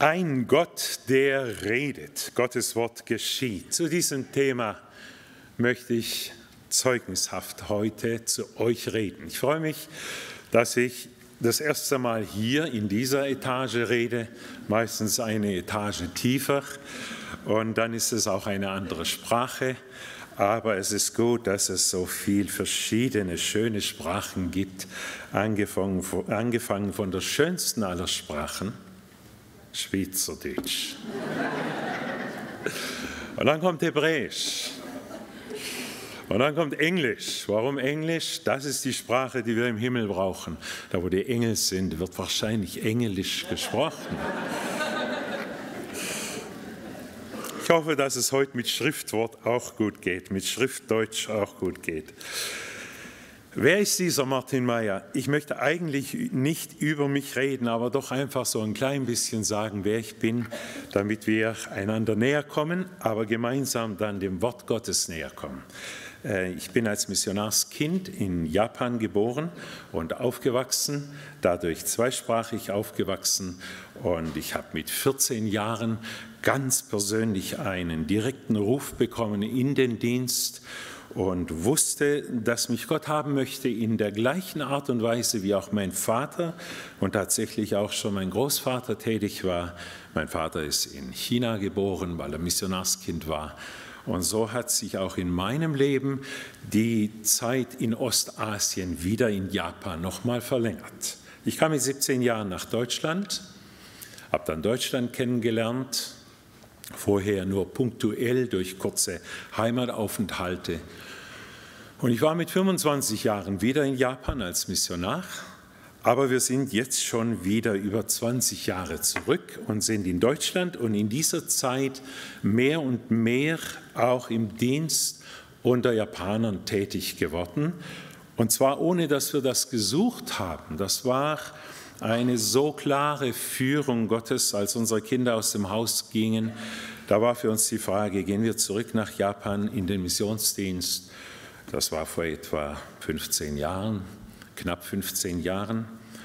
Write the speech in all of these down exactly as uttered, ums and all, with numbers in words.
Ein Gott, der redet. Gottes Wort geschieht. Zu diesem Thema möchte ich zeugnishaft heute zu euch reden. Ich freue mich, dass ich das erste Mal hier in dieser Etage rede, meistens eine Etage tiefer, und dann ist es auch eine andere Sprache. Aber es ist gut, dass es so viele verschiedene, schöne Sprachen gibt, angefangen, angefangen von der schönsten aller Sprachen, Schweizerdeutsch. Und dann kommt Hebräisch. Und dann kommt Englisch. Warum Englisch? Das ist die Sprache, die wir im Himmel brauchen. Da, wo die Engel sind, wird wahrscheinlich Englisch gesprochen. Ich hoffe, dass es heute mit Schriftwort auch gut geht, mit Schriftdeutsch auch gut geht. Wer ist dieser Martin Meier? Ich möchte eigentlich nicht über mich reden, aber doch einfach so ein klein bisschen sagen, wer ich bin, damit wir einander näher kommen, aber gemeinsam dann dem Wort Gottes näher kommen. Ich bin als Missionarskind in Japan geboren und aufgewachsen, dadurch zweisprachig aufgewachsen, und ich habe mit vierzehn Jahren ganz persönlich einen direkten Ruf bekommen in den Dienst und wusste, dass mich Gott haben möchte in der gleichen Art und Weise, wie auch mein Vater und tatsächlich auch schon mein Großvater tätig war. Mein Vater ist in China geboren, weil er Missionarskind war. Und so hat sich auch in meinem Leben die Zeit in Ostasien wieder in Japan nochmal verlängert. Ich kam mit siebzehn Jahren nach Deutschland, habe dann Deutschland kennengelernt, vorher nur punktuell durch kurze Heimataufenthalte. Und ich war mit fünfundzwanzig Jahren wieder in Japan als Missionar. Aber wir sind jetzt schon wieder über zwanzig Jahre zurück und sind in Deutschland und in dieser Zeit mehr und mehr auch im Dienst unter Japanern tätig geworden. Und zwar ohne, dass wir das gesucht haben. Das war eine so klare Führung Gottes, als unsere Kinder aus dem Haus gingen. Da war für uns die Frage, gehen wir zurück nach Japan in den Missionsdienst? Das war vor etwa fünfzehn Jahren. Knapp fünfzehn Jahren.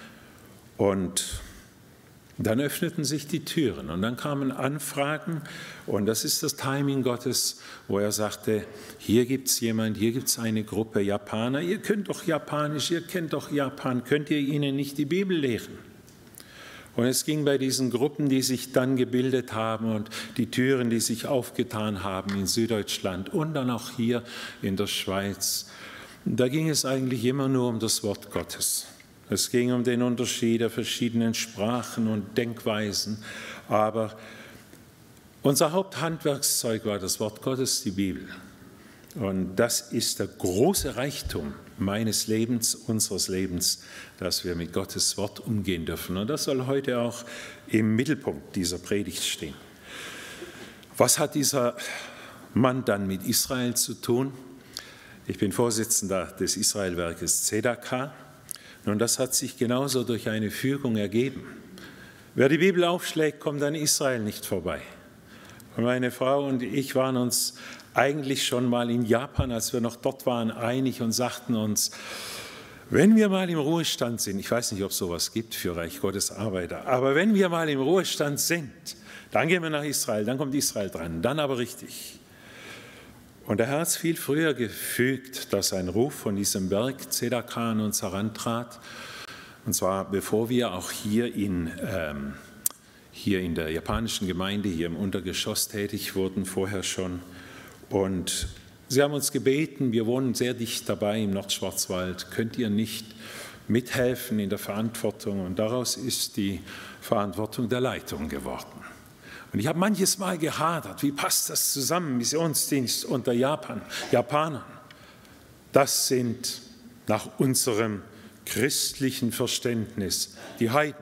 Und dann öffneten sich die Türen und dann kamen Anfragen, und das ist das Timing Gottes, wo er sagte, hier gibt es jemand, hier gibt es eine Gruppe Japaner, ihr könnt doch Japanisch, ihr kennt doch Japan, könnt ihr ihnen nicht die Bibel lehren? Und es ging bei diesen Gruppen, die sich dann gebildet haben, und die Türen, die sich aufgetan haben in Süddeutschland und dann auch hier in der Schweiz. Da ging es eigentlich immer nur um das Wort Gottes. Es ging um den Unterschied der verschiedenen Sprachen und Denkweisen. Aber unser Haupthandwerkszeug war das Wort Gottes, die Bibel. Und das ist der große Reichtum meines Lebens, unseres Lebens, dass wir mit Gottes Wort umgehen dürfen. Und das soll heute auch im Mittelpunkt dieser Predigt stehen. Was hat dieser Mann dann mit Israel zu tun? Ich bin Vorsitzender des Israelwerkes Tzedakah, und das hat sich genauso durch eine Fügung ergeben. Wer die Bibel aufschlägt, kommt an Israel nicht vorbei. Und meine Frau und ich waren uns eigentlich schon mal in Japan, als wir noch dort waren, einig und sagten uns, wenn wir mal im Ruhestand sind, ich weiß nicht, ob es sowas gibt für Reich Gottes Arbeiter, aber wenn wir mal im Ruhestand sind, dann gehen wir nach Israel, dann kommt Israel dran, dann aber richtig. Und der Herr hat es viel früher gefügt, dass ein Ruf von diesem Berg Tzedakah an uns herantrat. Und zwar bevor wir auch hier in, ähm, hier in der japanischen Gemeinde, hier im Untergeschoss tätig wurden, vorher schon. Und sie haben uns gebeten, wir wohnen sehr dicht dabei im Nordschwarzwald, könnt ihr nicht mithelfen in der Verantwortung? Und daraus ist die Verantwortung der Leitung geworden. Und ich habe manches Mal gehadert, wie passt das zusammen, Missionsdienst unter Japan, Japanern. Das sind nach unserem christlichen Verständnis die Heiden.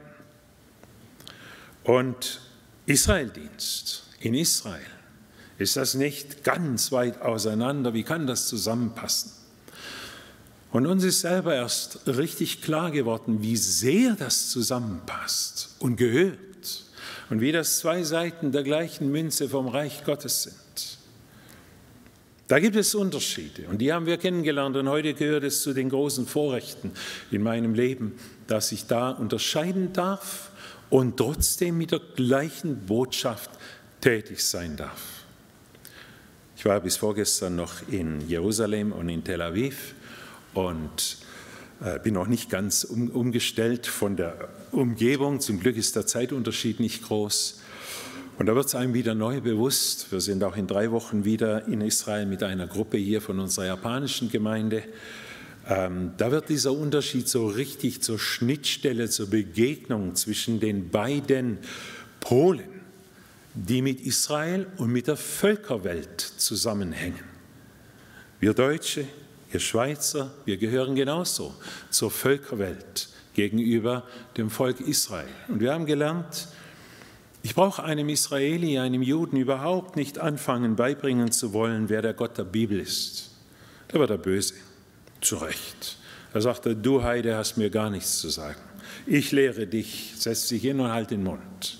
Und Israeldienst in Israel, ist das nicht ganz weit auseinander? Wie kann das zusammenpassen? Und uns ist selber erst richtig klar geworden, wie sehr das zusammenpasst und gehört. Und wie das zwei Seiten der gleichen Münze vom Reich Gottes sind. Da gibt es Unterschiede, und die haben wir kennengelernt, und heute gehört es zu den großen Vorrechten in meinem Leben, dass ich da unterscheiden darf und trotzdem mit der gleichen Botschaft tätig sein darf. Ich war bis vorgestern noch in Jerusalem und in Tel Aviv und äh, bin noch nicht ganz um, umgestellt von der Umgebung. Zum Glück ist der Zeitunterschied nicht groß. Und da wird es einem wieder neu bewusst. Wir sind auch in drei Wochen wieder in Israel mit einer Gruppe hier von unserer japanischen Gemeinde. Ähm, da wird dieser Unterschied so richtig zur Schnittstelle, zur Begegnung zwischen den beiden Polen, die mit Israel und mit der Völkerwelt zusammenhängen. Wir Deutsche, ihr Schweizer, wir gehören genauso zur Völkerwelt gegenüber dem Volk Israel. Und wir haben gelernt, ich brauche einem Israeli, einem Juden überhaupt nicht anfangen, beibringen zu wollen, wer der Gott der Bibel ist. Da wird er böse, zu Recht. Da sagt er, du Heide hast mir gar nichts zu sagen. Ich lehre dich, setz dich hin und halt den Mund.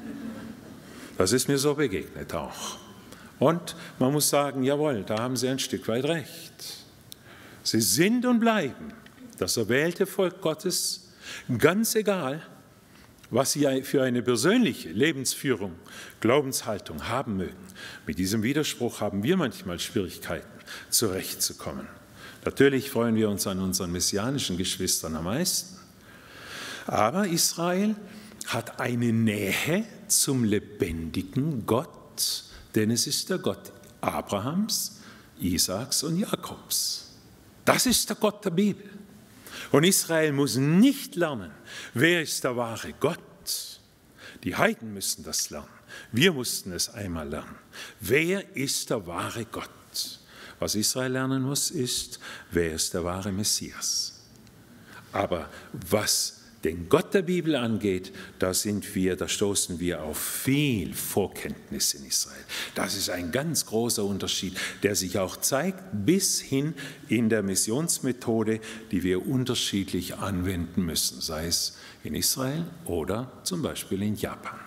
Das ist mir so begegnet auch. Und man muss sagen, jawohl, da haben Sie ein Stück weit recht. Sie sind und bleiben das erwählte Volk Gottes, ganz egal, was Sie für eine persönliche Lebensführung, Glaubenshaltung haben mögen. Mit diesem Widerspruch haben wir manchmal Schwierigkeiten, zurechtzukommen. Natürlich freuen wir uns an unseren messianischen Geschwistern am meisten. Aber Israel hat eine Nähe zum lebendigen Gott, denn es ist der Gott Abrahams, Isaaks und Jakobs. Das ist der Gott der Bibel. Und Israel muss nicht lernen, wer ist der wahre Gott. Die Heiden müssen das lernen. Wir mussten es einmal lernen. Wer ist der wahre Gott? Was Israel lernen muss, ist, wer ist der wahre Messias. Aber was den Gott der Bibel angeht, da sind wir, da stoßen wir auf viel Vorkenntnis in Israel. Das ist ein ganz großer Unterschied, der sich auch zeigt bis hin in der Missionsmethode, die wir unterschiedlich anwenden müssen, sei es in Israel oder zum Beispiel in Japan.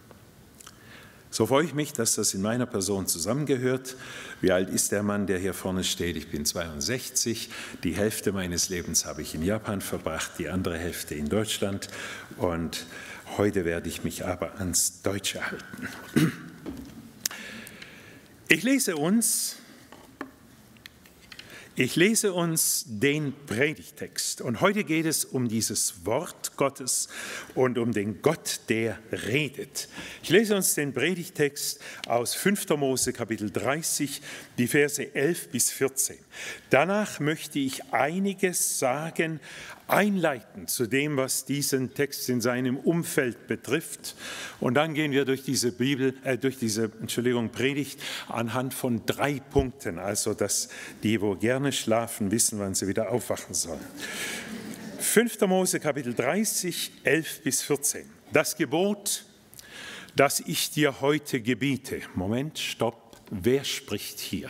So freue ich mich, dass das in meiner Person zusammengehört. Wie alt ist der Mann, der hier vorne steht? Ich bin zweiundsechzig. Die Hälfte meines Lebens habe ich in Japan verbracht, die andere Hälfte in Deutschland. Und heute werde ich mich aber ans Deutsche halten. Ich lese uns, ich lese uns den Predigtext. Und heute geht es um dieses Wort Gottes und um den Gott, der redet. Ich lese uns den Predigtext aus fünfter Mose Kapitel dreißig, die Verse elf bis vierzehn. Danach möchte ich einiges sagen, einleiten zu dem, was diesen Text in seinem Umfeld betrifft. Und dann gehen wir durch diese Bibel, äh, durch diese, Entschuldigung, Predigt anhand von drei Punkten, also dass die, wo gerne schlafen, wissen, wann sie wieder aufwachen sollen. fünfter Mose Kapitel dreißig, elf bis vierzehn. Das Gebot, das ich dir heute gebiete. Moment, stopp. Wer spricht hier?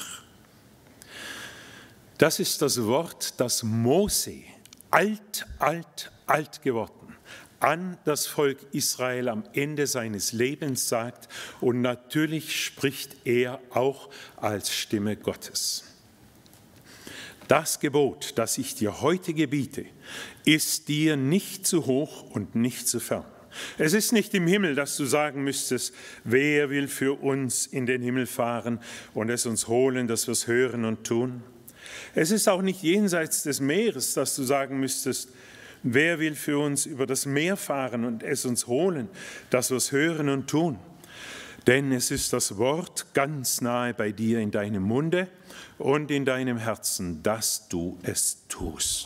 Das ist das Wort, das Mose, alt, alt, alt geworden, an das Volk Israel am Ende seines Lebens sagt. Und natürlich spricht er auch als Stimme Gottes. Das Gebot, das ich dir heute gebiete, ist dir nicht zu hoch und nicht zu fern. Es ist nicht im Himmel, dass du sagen müsstest, wer will für uns in den Himmel fahren und es uns holen, dass wir es hören und tun. Es ist auch nicht jenseits des Meeres, dass du sagen müsstest, wer will für uns über das Meer fahren und es uns holen, dass wir es hören und tun. Denn es ist das Wort ganz nahe bei dir in deinem Munde und in deinem Herzen, dass du es tust.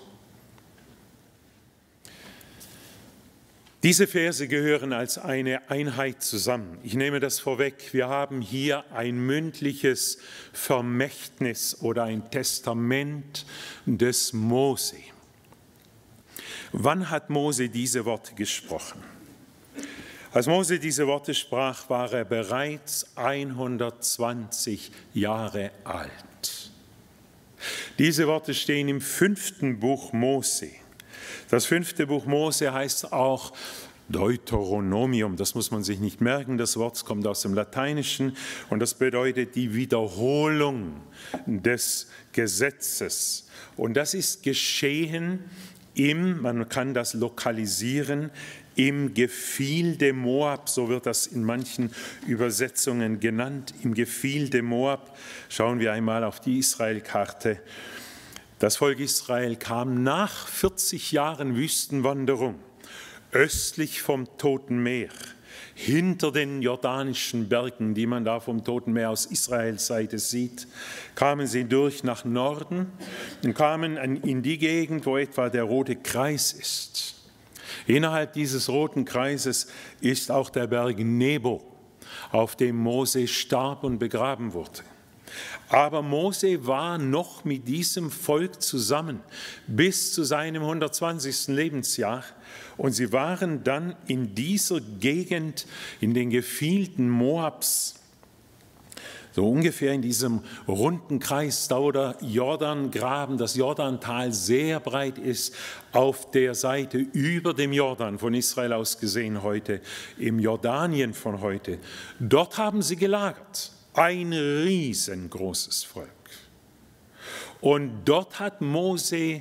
Diese Verse gehören als eine Einheit zusammen. Ich nehme das vorweg. Wir haben hier ein mündliches Vermächtnis oder ein Testament des Mose. Wann hat Mose diese Worte gesprochen? Als Mose diese Worte sprach, war er bereits hundertzwanzig Jahre alt. Diese Worte stehen im fünften Buch Mose. Das fünfte Buch Mose heißt auch Deuteronomium. Das muss man sich nicht merken. Das Wort kommt aus dem Lateinischen und das bedeutet die Wiederholung des Gesetzes. Und das ist geschehen im, man kann das lokalisieren, im Gefilde Moab, so wird das in manchen Übersetzungen genannt, im Gefilde Moab. Schauen wir einmal auf die Israelkarte. Das Volk Israel kam nach vierzig Jahren Wüstenwanderung östlich vom Toten Meer, hinter den jordanischen Bergen, die man da vom Toten Meer aus Israels Seite sieht, kamen sie durch nach Norden und kamen in die Gegend, wo etwa der Rote Kreis ist. Innerhalb dieses roten Kreises ist auch der Berg Nebo, auf dem Mose starb und begraben wurde. Aber Mose war noch mit diesem Volk zusammen bis zu seinem hundertzwanzigsten Lebensjahr. Und sie waren dann in dieser Gegend, in den Gefilden Moabs, so ungefähr in diesem runden Kreis, da wo der Jordangraben, das Jordantal sehr breit ist, auf der Seite über dem Jordan, von Israel aus gesehen heute, im Jordanien von heute. Dort haben sie gelagert. Ein riesengroßes Volk. Und dort hat Mose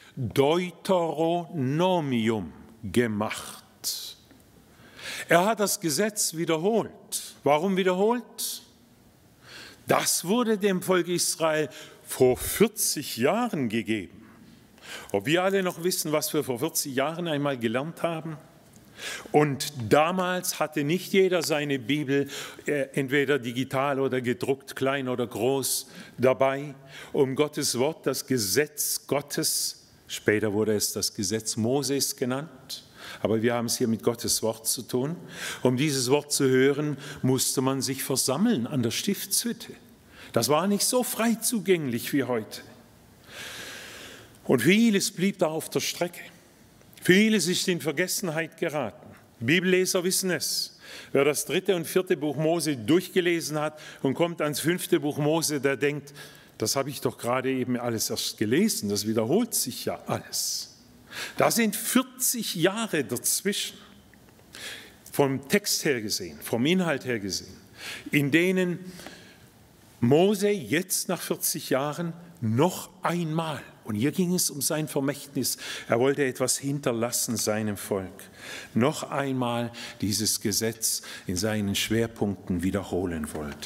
Deuteronomium gemacht. Er hat das Gesetz wiederholt. Warum wiederholt? Das wurde dem Volk Israel vor vierzig Jahren gegeben. Ob wir alle noch wissen, was wir vor vierzig Jahren einmal gelernt haben? Und damals hatte nicht jeder seine Bibel äh, entweder digital oder gedruckt, klein oder groß, dabei, um Gottes Wort, das Gesetz Gottes, später wurde es das Gesetz Moses genannt, aber wir haben es hier mit Gottes Wort zu tun. Um dieses Wort zu hören, musste man sich versammeln an der Stiftshütte. Das war nicht so frei zugänglich wie heute. Und vieles blieb da auf der Strecke. Vieles ist in Vergessenheit geraten. Bibelleser wissen es. Wer das dritte und vierte Buch Mose durchgelesen hat und kommt ans fünfte Buch Mose, der denkt, das habe ich doch gerade eben alles erst gelesen, das wiederholt sich ja alles. Da sind vierzig Jahre dazwischen, vom Text her gesehen, vom Inhalt her gesehen, in denen Mose jetzt nach vierzig Jahren noch einmal, und hier ging es um sein Vermächtnis, er wollte etwas hinterlassen seinem Volk, noch einmal dieses Gesetz in seinen Schwerpunkten wiederholen wollte.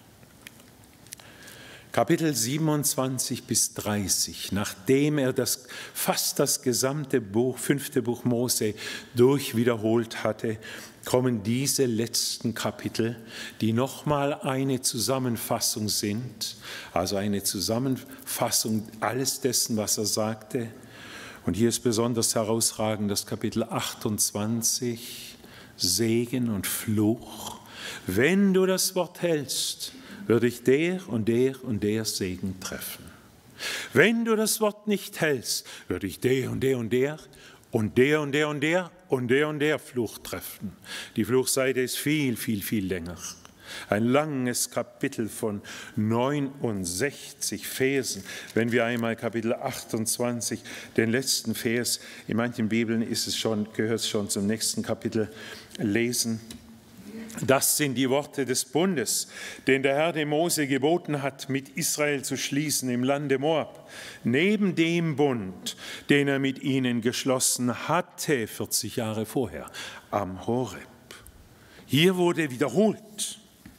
Kapitel siebenundzwanzig bis dreißig, nachdem er das, fast das gesamte Buch, fünfte Buch Mose durch wiederholt hatte, kommen diese letzten Kapitel, die nochmal eine Zusammenfassung sind, also eine Zusammenfassung alles dessen, was er sagte. Und hier ist besonders herausragend das Kapitel achtundzwanzig, Segen und Fluch. Wenn du das Wort hältst, würde ich der und der und der Segen treffen. Wenn du das Wort nicht hältst, würde ich der und der und der und der und der und der und der und der Fluch treffen. Die Fluchseite ist viel, viel, viel länger. Ein langes Kapitel von neunundsechzig Versen. Wenn wir einmal Kapitel achtundzwanzig, den letzten Vers, in manchen Bibeln ist es schon, gehört es schon zum nächsten Kapitel, lesen. Das sind die Worte des Bundes, den der Herr dem Mose geboten hat, mit Israel zu schließen im Lande Moab, neben dem Bund, den er mit ihnen geschlossen hatte, vierzig Jahre vorher, am Horeb. Hier wurde wiederholt.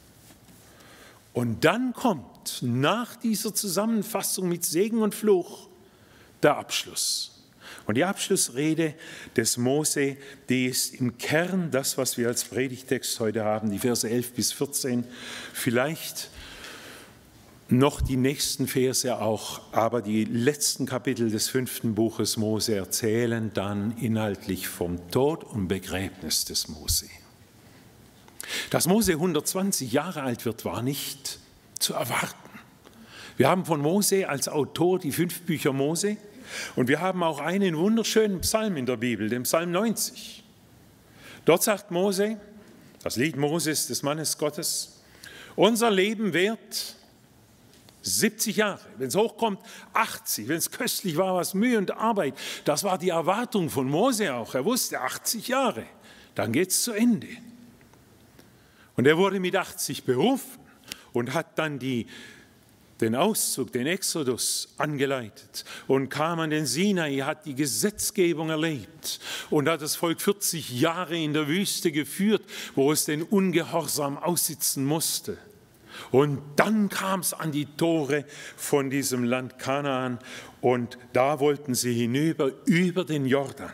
Und dann kommt nach dieser Zusammenfassung mit Segen und Fluch der Abschluss. Und die Abschlussrede des Mose, die ist im Kern das, was wir als Predigtext heute haben, die Verse elf bis vierzehn, vielleicht noch die nächsten Verse auch, aber die letzten Kapitel des fünften Buches Mose erzählen dann inhaltlich vom Tod und Begräbnis des Mose. Dass Mose hundertzwanzig Jahre alt wird, war nicht zu erwarten. Wir haben von Mose als Autor die fünf Bücher Mose. Und wir haben auch einen wunderschönen Psalm in der Bibel, den Psalm neunzig. Dort sagt Mose, das Lied Moses, des Mannes Gottes, unser Leben währt siebzig Jahre, wenn es hochkommt achtzig, wenn es köstlich war, was Mühe und Arbeit, das war die Erwartung von Mose auch. Er wusste achtzig Jahre, dann geht es zu Ende. Und er wurde mit achtzig berufen und hat dann die den Auszug, den Exodus angeleitet und kam an den Sinai, hat die Gesetzgebung erlebt und hat das Volk vierzig Jahre in der Wüste geführt, wo es den Ungehorsam aussitzen musste. Und dann kam es an die Tore von diesem Land Kanaan und da wollten sie hinüber über den Jordan.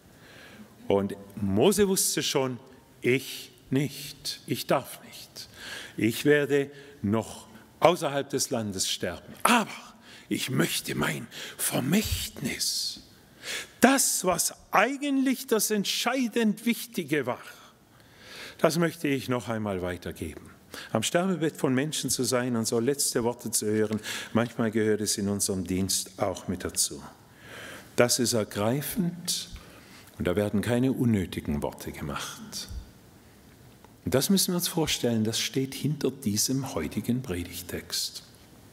Und Mose wusste schon, ich nicht, ich darf nicht. Ich werde noch außerhalb des Landes sterben. Aber ich möchte mein Vermächtnis, das, was eigentlich das entscheidend Wichtige war, das möchte ich noch einmal weitergeben. Am Sterbebett von Menschen zu sein und so letzte Worte zu hören, manchmal gehört es in unserem Dienst auch mit dazu. Das ist ergreifend und da werden keine unnötigen Worte gemacht. Und das müssen wir uns vorstellen, das steht hinter diesem heutigen Predigtext.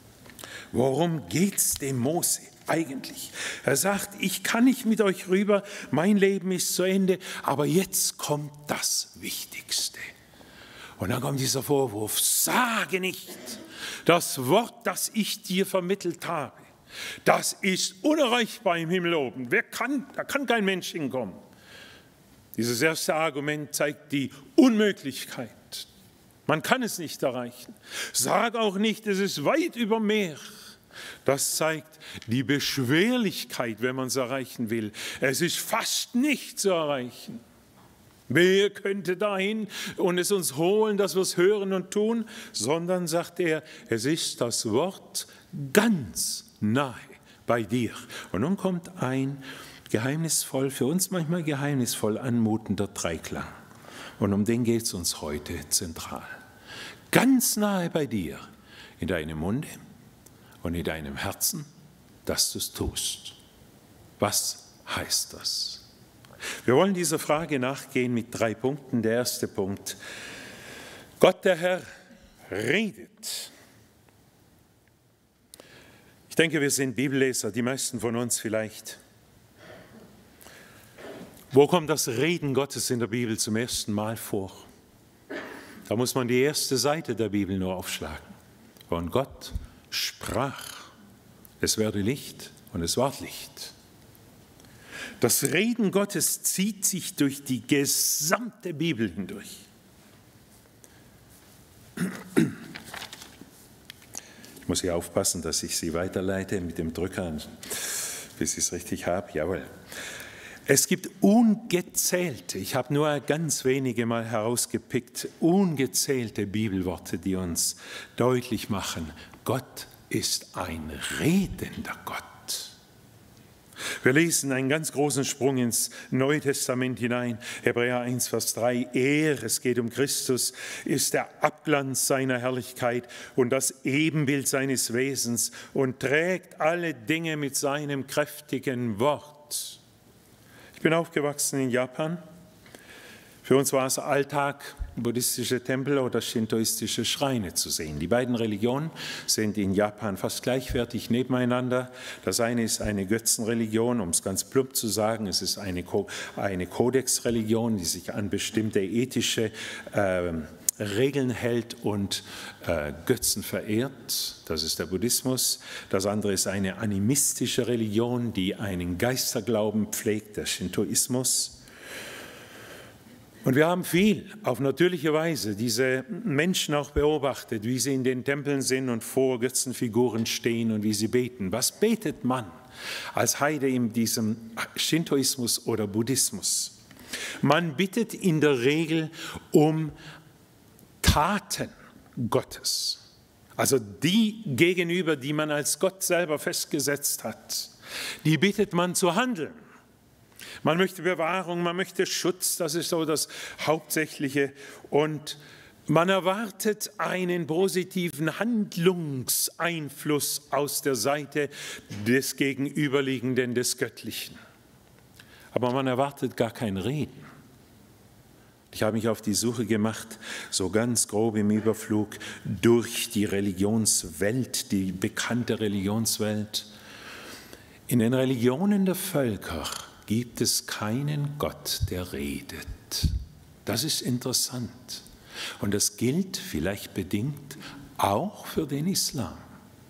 Worum geht es dem Mose eigentlich? Er sagt, ich kann nicht mit euch rüber, mein Leben ist zu Ende, aber jetzt kommt das Wichtigste. Und dann kommt dieser Vorwurf, sage nicht, das Wort, das ich dir vermittelt habe, das ist unerreichbar im Himmel oben. Wer kann, da kann kein Mensch hinkommen. Dieses erste Argument zeigt die Unmöglichkeit. Man kann es nicht erreichen. Sag auch nicht, es ist weit über Meer. Das zeigt die Beschwerlichkeit, wenn man es erreichen will. Es ist fast nicht zu erreichen. Wer könnte dahin und es uns holen, dass wir es hören und tun? Sondern, sagt er, es ist das Wort ganz nahe bei dir. Und nun kommt ein geheimnisvoll, für uns manchmal geheimnisvoll anmutender Dreiklang. Und um den geht es uns heute zentral. Ganz nahe bei dir, in deinem Munde und in deinem Herzen, dass du es tust. Was heißt das? Wir wollen dieser Frage nachgehen mit drei Punkten. Der erste Punkt, Gott der Herr redet. Ich denke, wir sind Bibelleser, die meisten von uns vielleicht. Wo kommt das Reden Gottes in der Bibel zum ersten Mal vor? Da muss man die erste Seite der Bibel nur aufschlagen. Und Gott sprach, es werde Licht und es ward Licht. Das Reden Gottes zieht sich durch die gesamte Bibel hindurch. Ich muss hier aufpassen, dass ich Sie weiterleite mit dem Drücker, bis ich es richtig habe. Jawohl. Es gibt ungezählte, ich habe nur ganz wenige mal herausgepickt, ungezählte Bibelworte, die uns deutlich machen, Gott ist ein redender Gott. Wir lesen einen ganz großen Sprung ins Neue Testament hinein, Hebräer eins, Vers drei, er, es geht um Christus, ist der Abglanz seiner Herrlichkeit und das Ebenbild seines Wesens und trägt alle Dinge mit seinem kräftigen Wort. Ich bin aufgewachsen in Japan. Für uns war es Alltag, buddhistische Tempel oder shintoistische Schreine zu sehen. Die beiden Religionen sind in Japan fast gleichwertig nebeneinander. Das eine ist eine Götzenreligion, um es ganz plump zu sagen. Es ist eine, eine Kodexreligion, die sich an bestimmte ethische äh, Regeln hält und äh, Götzen verehrt. Das ist der Buddhismus. Das andere ist eine animistische Religion, die einen Geisterglauben pflegt, der Shintoismus. Und wir haben viel auf natürliche Weise diese Menschen auch beobachtet, wie sie in den Tempeln sind und vor Götzenfiguren stehen und wie sie beten. Was betet man als Heide in diesem Shintoismus oder Buddhismus? Man bittet in der Regel um Taten Gottes, also die gegenüber, die man als Gott selber festgesetzt hat, die bittet man zu handeln. Man möchte Bewahrung, man möchte Schutz, das ist so das Hauptsächliche. Und man erwartet einen positiven Handlungseinfluss aus der Seite des Gegenüberliegenden, des Göttlichen. Aber man erwartet gar kein Reden. Ich habe mich auf die Suche gemacht, so ganz grob im Überflug, durch die Religionswelt, die bekannte Religionswelt. In den Religionen der Völker gibt es keinen Gott, der redet. Das ist interessant. Und das gilt vielleicht bedingt auch für den Islam.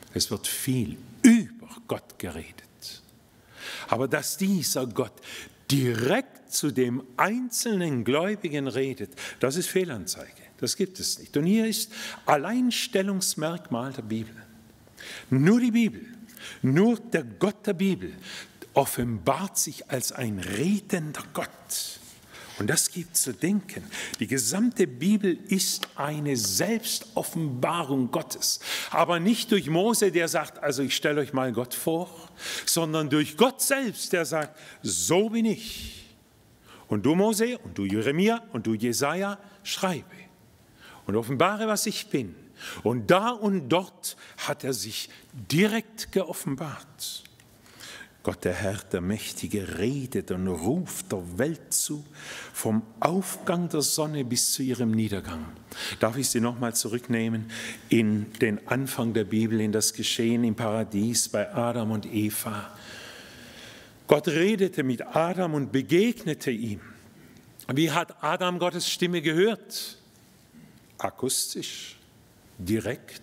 Es wird viel über Gott geredet. Aber dass dieser Gott direkt zu dem einzelnen Gläubigen redet, das ist Fehlanzeige. Das gibt es nicht. Und hier ist Alleinstellungsmerkmal der Bibel. Nur die Bibel, nur der Gott der Bibel offenbart sich als ein redender Gott. Und das gibt zu denken. Die gesamte Bibel ist eine Selbstoffenbarung Gottes. Aber nicht durch Mose, der sagt, also ich stelle euch mal Gott vor, sondern durch Gott selbst, der sagt, so bin ich. Und du Mose und du Jeremia und du Jesaja, schreibe und offenbare, was ich bin. Und da und dort hat er sich direkt geoffenbart. Gott, der Herr, der Mächtige, redet und ruft der Welt zu, vom Aufgang der Sonne bis zu ihrem Niedergang. Darf ich Sie nochmal zurücknehmen in den Anfang der Bibel, in das Geschehen im Paradies bei Adam und Eva. Gott redete mit Adam und begegnete ihm. Wie hat Adam Gottes Stimme gehört? Akustisch, direkt.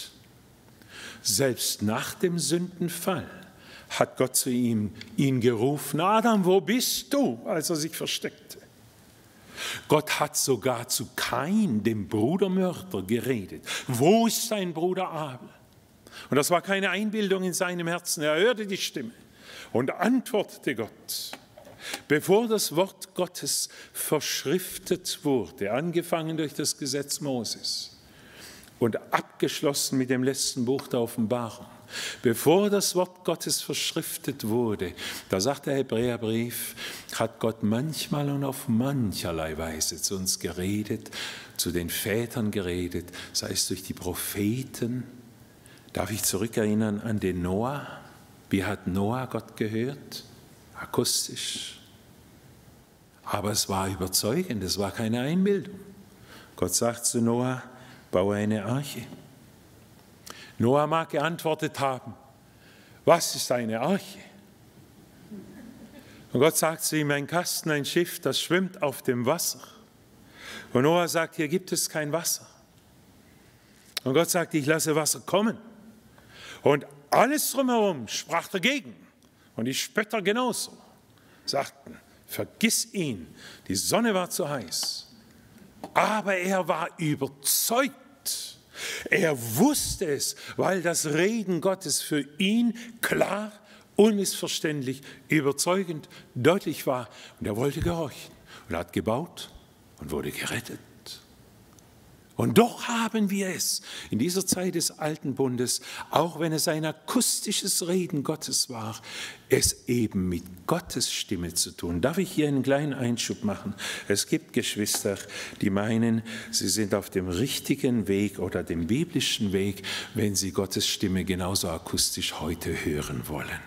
Selbst nach dem Sündenfall hat Gott zu ihm ihn gerufen, Adam, wo bist du, als er sich versteckte? Gott hat sogar zu Kain, dem Brudermörder, geredet. Wo ist dein Bruder Abel? Und das war keine Einbildung in seinem Herzen. Er hörte die Stimme und antwortete Gott. Bevor das Wort Gottes verschriftet wurde, angefangen durch das Gesetz Moses und abgeschlossen mit dem letzten Buch der Offenbarung, bevor das Wort Gottes verschriftet wurde, da sagt der Hebräerbrief, hat Gott manchmal und auf mancherlei Weise zu uns geredet, zu den Vätern geredet, sei es durch die Propheten. Darf ich zurückerinnern an den Noah? Wie hat Noah Gott gehört? Akustisch. Aber es war überzeugend, es war keine Einbildung. Gott sagt zu Noah, baue eine Arche. Noah mag geantwortet haben, was ist eine Arche? Und Gott sagt zu ihm, ein Kasten, ein Schiff, das schwimmt auf dem Wasser. Und Noah sagt, hier gibt es kein Wasser. Und Gott sagt, ich lasse Wasser kommen. Und alles drumherum sprach dagegen. Und die Spötter genauso sagten, vergiss ihn, die Sonne war zu heiß. Aber er war überzeugt. Er wusste es, weil das Reden Gottes für ihn klar, unmissverständlich, überzeugend, deutlich war. Und er wollte gehorchen und er hat gebaut und wurde gerettet. Und doch haben wir es in dieser Zeit des Alten Bundes, auch wenn es ein akustisches Reden Gottes war, es eben mit Gottes Stimme zu tun. Darf ich hier einen kleinen Einschub machen? Es gibt Geschwister, die meinen, sie sind auf dem richtigen Weg oder dem biblischen Weg, wenn sie Gottes Stimme genauso akustisch heute hören wollen.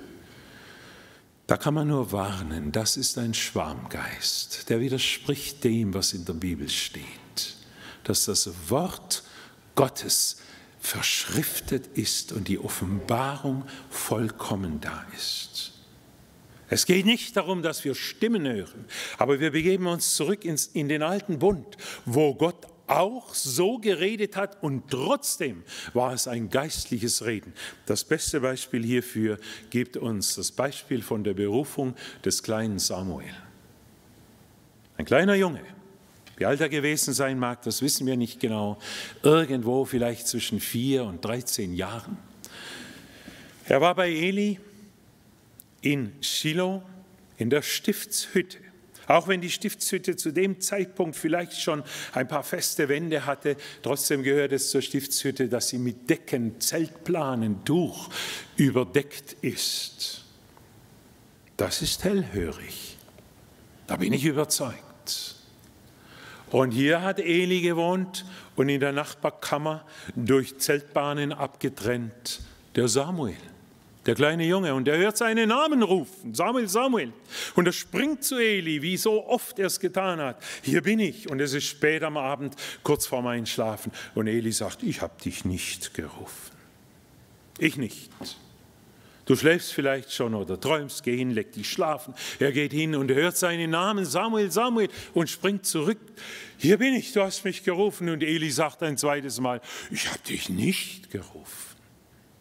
Da kann man nur warnen, das ist ein Schwarmgeist, der widerspricht dem, was in der Bibel steht. Dass das Wort Gottes verschriftet ist und die Offenbarung vollkommen da ist. Es geht nicht darum, dass wir Stimmen hören, aber wir begeben uns zurück ins, in den alten Bund, wo Gott auch so geredet hat und trotzdem war es ein geistliches Reden. Das beste Beispiel hierfür gibt uns das Beispiel von der Berufung des kleinen Samuel. Ein kleiner Junge. Wie alt er gewesen sein mag, das wissen wir nicht genau. Irgendwo vielleicht zwischen vier und dreizehn Jahren. Er war bei Eli in Shiloh in der Stiftshütte. Auch wenn die Stiftshütte zu dem Zeitpunkt vielleicht schon ein paar feste Wände hatte, trotzdem gehört es zur Stiftshütte, dass sie mit Decken, Zeltplanen, Tuch überdeckt ist. Das ist hellhörig. Da bin ich überzeugt. Und hier hat Eli gewohnt und in der Nachbarkammer durch Zeltbahnen abgetrennt der Samuel, der kleine Junge. Und er hört seinen Namen rufen, Samuel, Samuel. Und er springt zu Eli, wie so oft er es getan hat. Hier bin ich. Und es ist spät am Abend, kurz vorm Einschlafen. Und Eli sagt, ich habe dich nicht gerufen. Ich nicht. Du schläfst vielleicht schon oder träumst, geh hin, leg dich schlafen. Er geht hin und hört seinen Namen, Samuel, Samuel, und springt zurück. Hier bin ich, du hast mich gerufen. Und Eli sagt ein zweites Mal, ich habe dich nicht gerufen.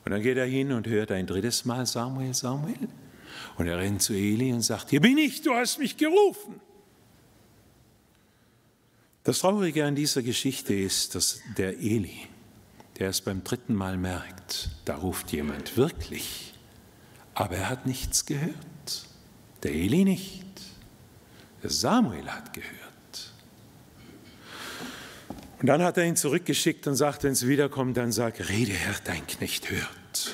Und dann geht er hin und hört ein drittes Mal Samuel, Samuel. Und er rennt zu Eli und sagt, hier bin ich, du hast mich gerufen. Das Traurige an dieser Geschichte ist, dass der Eli, der es beim dritten Mal merkt, da ruft jemand wirklich, aber er hat nichts gehört. Der Eli nicht, der Samuel hat gehört. Und dann hat er ihn zurückgeschickt und sagt, wenn es wiederkommt, dann sag, rede Herr, dein Knecht hört.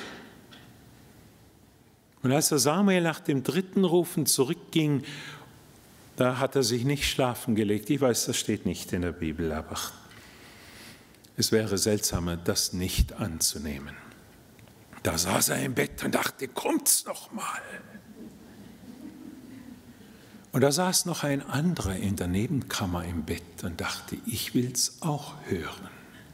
Und als der Samuel nach dem dritten Rufen zurückging, da hat er sich nicht schlafen gelegt. Ich weiß, das steht nicht in der Bibel, aber es wäre seltsamer, das nicht anzunehmen. Da saß er im Bett und dachte, kommt's noch mal. Und da saß noch ein anderer in der Nebenkammer im Bett und dachte, ich will's auch hören.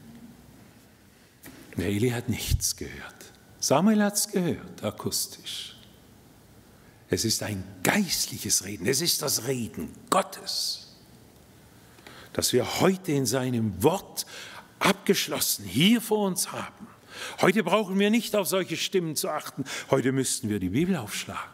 Der Eli hat nichts gehört. Samuel hat's gehört, akustisch. Es ist ein geistliches Reden, es ist das Reden Gottes, das wir heute in seinem Wort abgeschlossen hier vor uns haben. Heute brauchen wir nicht auf solche Stimmen zu achten, heute müssten wir die Bibel aufschlagen.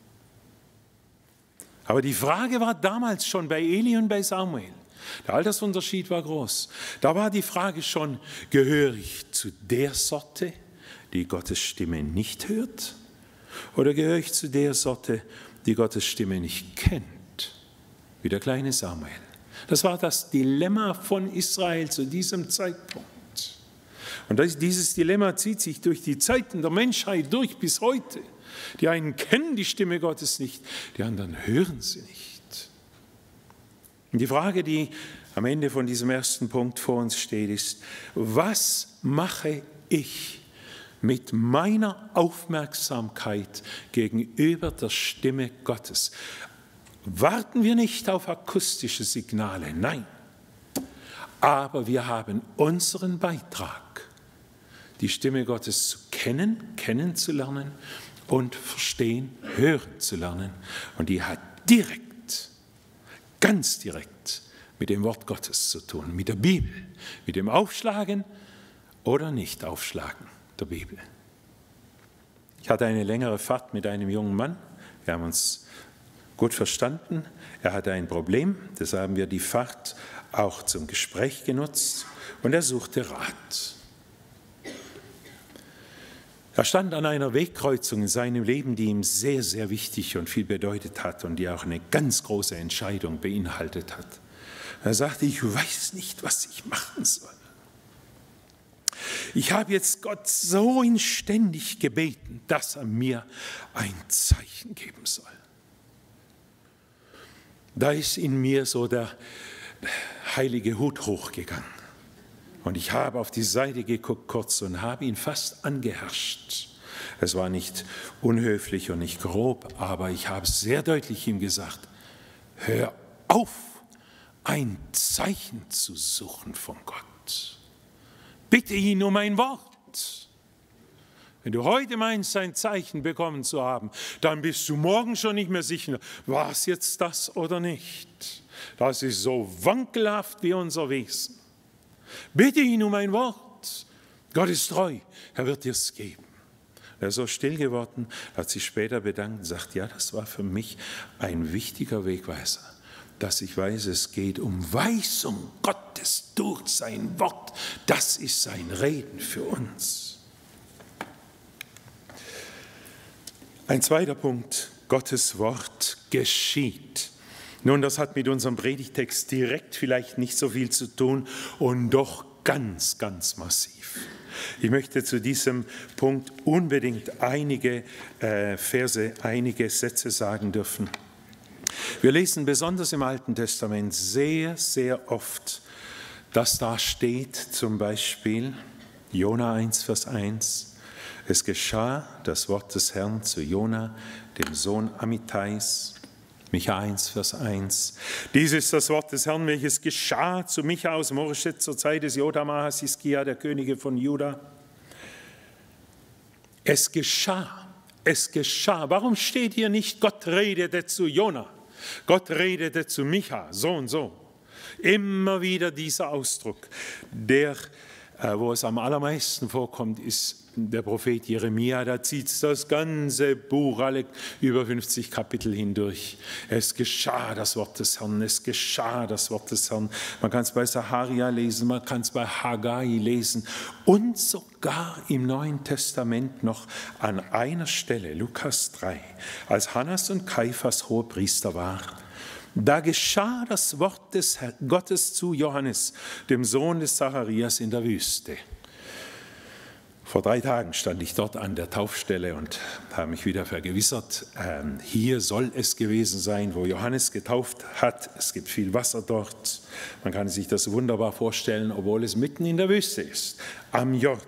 Aber die Frage war damals schon bei Eli und bei Samuel, der Altersunterschied war groß, da war die Frage schon, gehöre ich zu der Sorte, die Gottes Stimme nicht hört? Oder gehöre ich zu der Sorte, die Gottes Stimme nicht kennt, wie der kleine Samuel? Das war das Dilemma von Israel zu diesem Zeitpunkt. Und das, dieses Dilemma zieht sich durch die Zeiten der Menschheit durch bis heute. Die einen kennen die Stimme Gottes nicht, die anderen hören sie nicht. Und die Frage, die am Ende von diesem ersten Punkt vor uns steht, ist, was mache ich mit meiner Aufmerksamkeit gegenüber der Stimme Gottes? Warten wir nicht auf akustische Signale, nein. Aber wir haben unseren Beitrag, die Stimme Gottes zu kennen, kennenzulernen und verstehen, hören zu lernen. Und die hat direkt, ganz direkt mit dem Wort Gottes zu tun, mit der Bibel, mit dem Aufschlagen oder Nicht-Aufschlagen der Bibel. Ich hatte eine längere Fahrt mit einem jungen Mann. Wir haben uns gut verstanden. Er hatte ein Problem, deshalb haben wir die Fahrt auch zum Gespräch genutzt und er suchte Rat. Er stand an einer Wegkreuzung in seinem Leben, die ihm sehr, sehr wichtig und viel bedeutet hat und die auch eine ganz große Entscheidung beinhaltet hat. Er sagte, ich weiß nicht, was ich machen soll. Ich habe jetzt Gott so inständig gebeten, dass er mir ein Zeichen geben soll. Da ist in mir so der heilige Hut hochgegangen. Und ich habe auf die Seite geguckt kurz und habe ihn fast angeherrscht. Es war nicht unhöflich und nicht grob, aber ich habe sehr deutlich ihm gesagt, hör auf, ein Zeichen zu suchen von Gott. Bitte ihn um ein Wort. Wenn du heute meinst, ein Zeichen bekommen zu haben, dann bist du morgen schon nicht mehr sicher, war es jetzt das oder nicht. Das ist so wankelhaft wie unser Wesen. Bitte ihn um ein Wort. Gott ist treu, er wird dir es geben. Er ist so still geworden, hat sich später bedankt und sagt, ja, das war für mich ein wichtiger Wegweiser, dass ich weiß, es geht um Weisung Gottes durch sein Wort. Das ist sein Reden für uns. Ein zweiter Punkt, Gottes Wort geschieht. Nun, das hat mit unserem Predigtext direkt vielleicht nicht so viel zu tun und doch ganz, ganz massiv. Ich möchte zu diesem Punkt unbedingt einige äh, Verse, einige Sätze sagen dürfen. Wir lesen besonders im Alten Testament sehr, sehr oft, dass da steht, zum Beispiel Jona eins, Vers eins, es geschah das Wort des Herrn zu Jona, dem Sohn Amittais. Micha eins, Vers eins. Dies ist das Wort des Herrn, welches geschah zu Micha aus Moreshet zur Zeit des Jotham, Ahas, Hiskia, der Könige von Juda. Es geschah, es geschah. Warum steht hier nicht, Gott redete zu Jona, Gott redete zu Micha, so und so? Immer wieder dieser Ausdruck, der, wo es am allermeisten vorkommt, ist der Prophet Jeremia, da zieht es das ganze Buch, alle über fünfzig Kapitel hindurch. Es geschah das Wort des Herrn, es geschah das Wort des Herrn. Man kann es bei Sacharia lesen, man kann es bei Haggai lesen und sogar im Neuen Testament noch an einer Stelle, Lukas drei, als Hannas und Kaiphas Hohepriester waren. Da geschah das Wort des Gottes zu Johannes, dem Sohn des Zacharias in der Wüste. Vor drei Tagen stand ich dort an der Taufstelle und habe mich wieder vergewissert, äh, hier soll es gewesen sein, wo Johannes getauft hat. Es gibt viel Wasser dort. Man kann sich das wunderbar vorstellen, obwohl es mitten in der Wüste ist, am Jordan.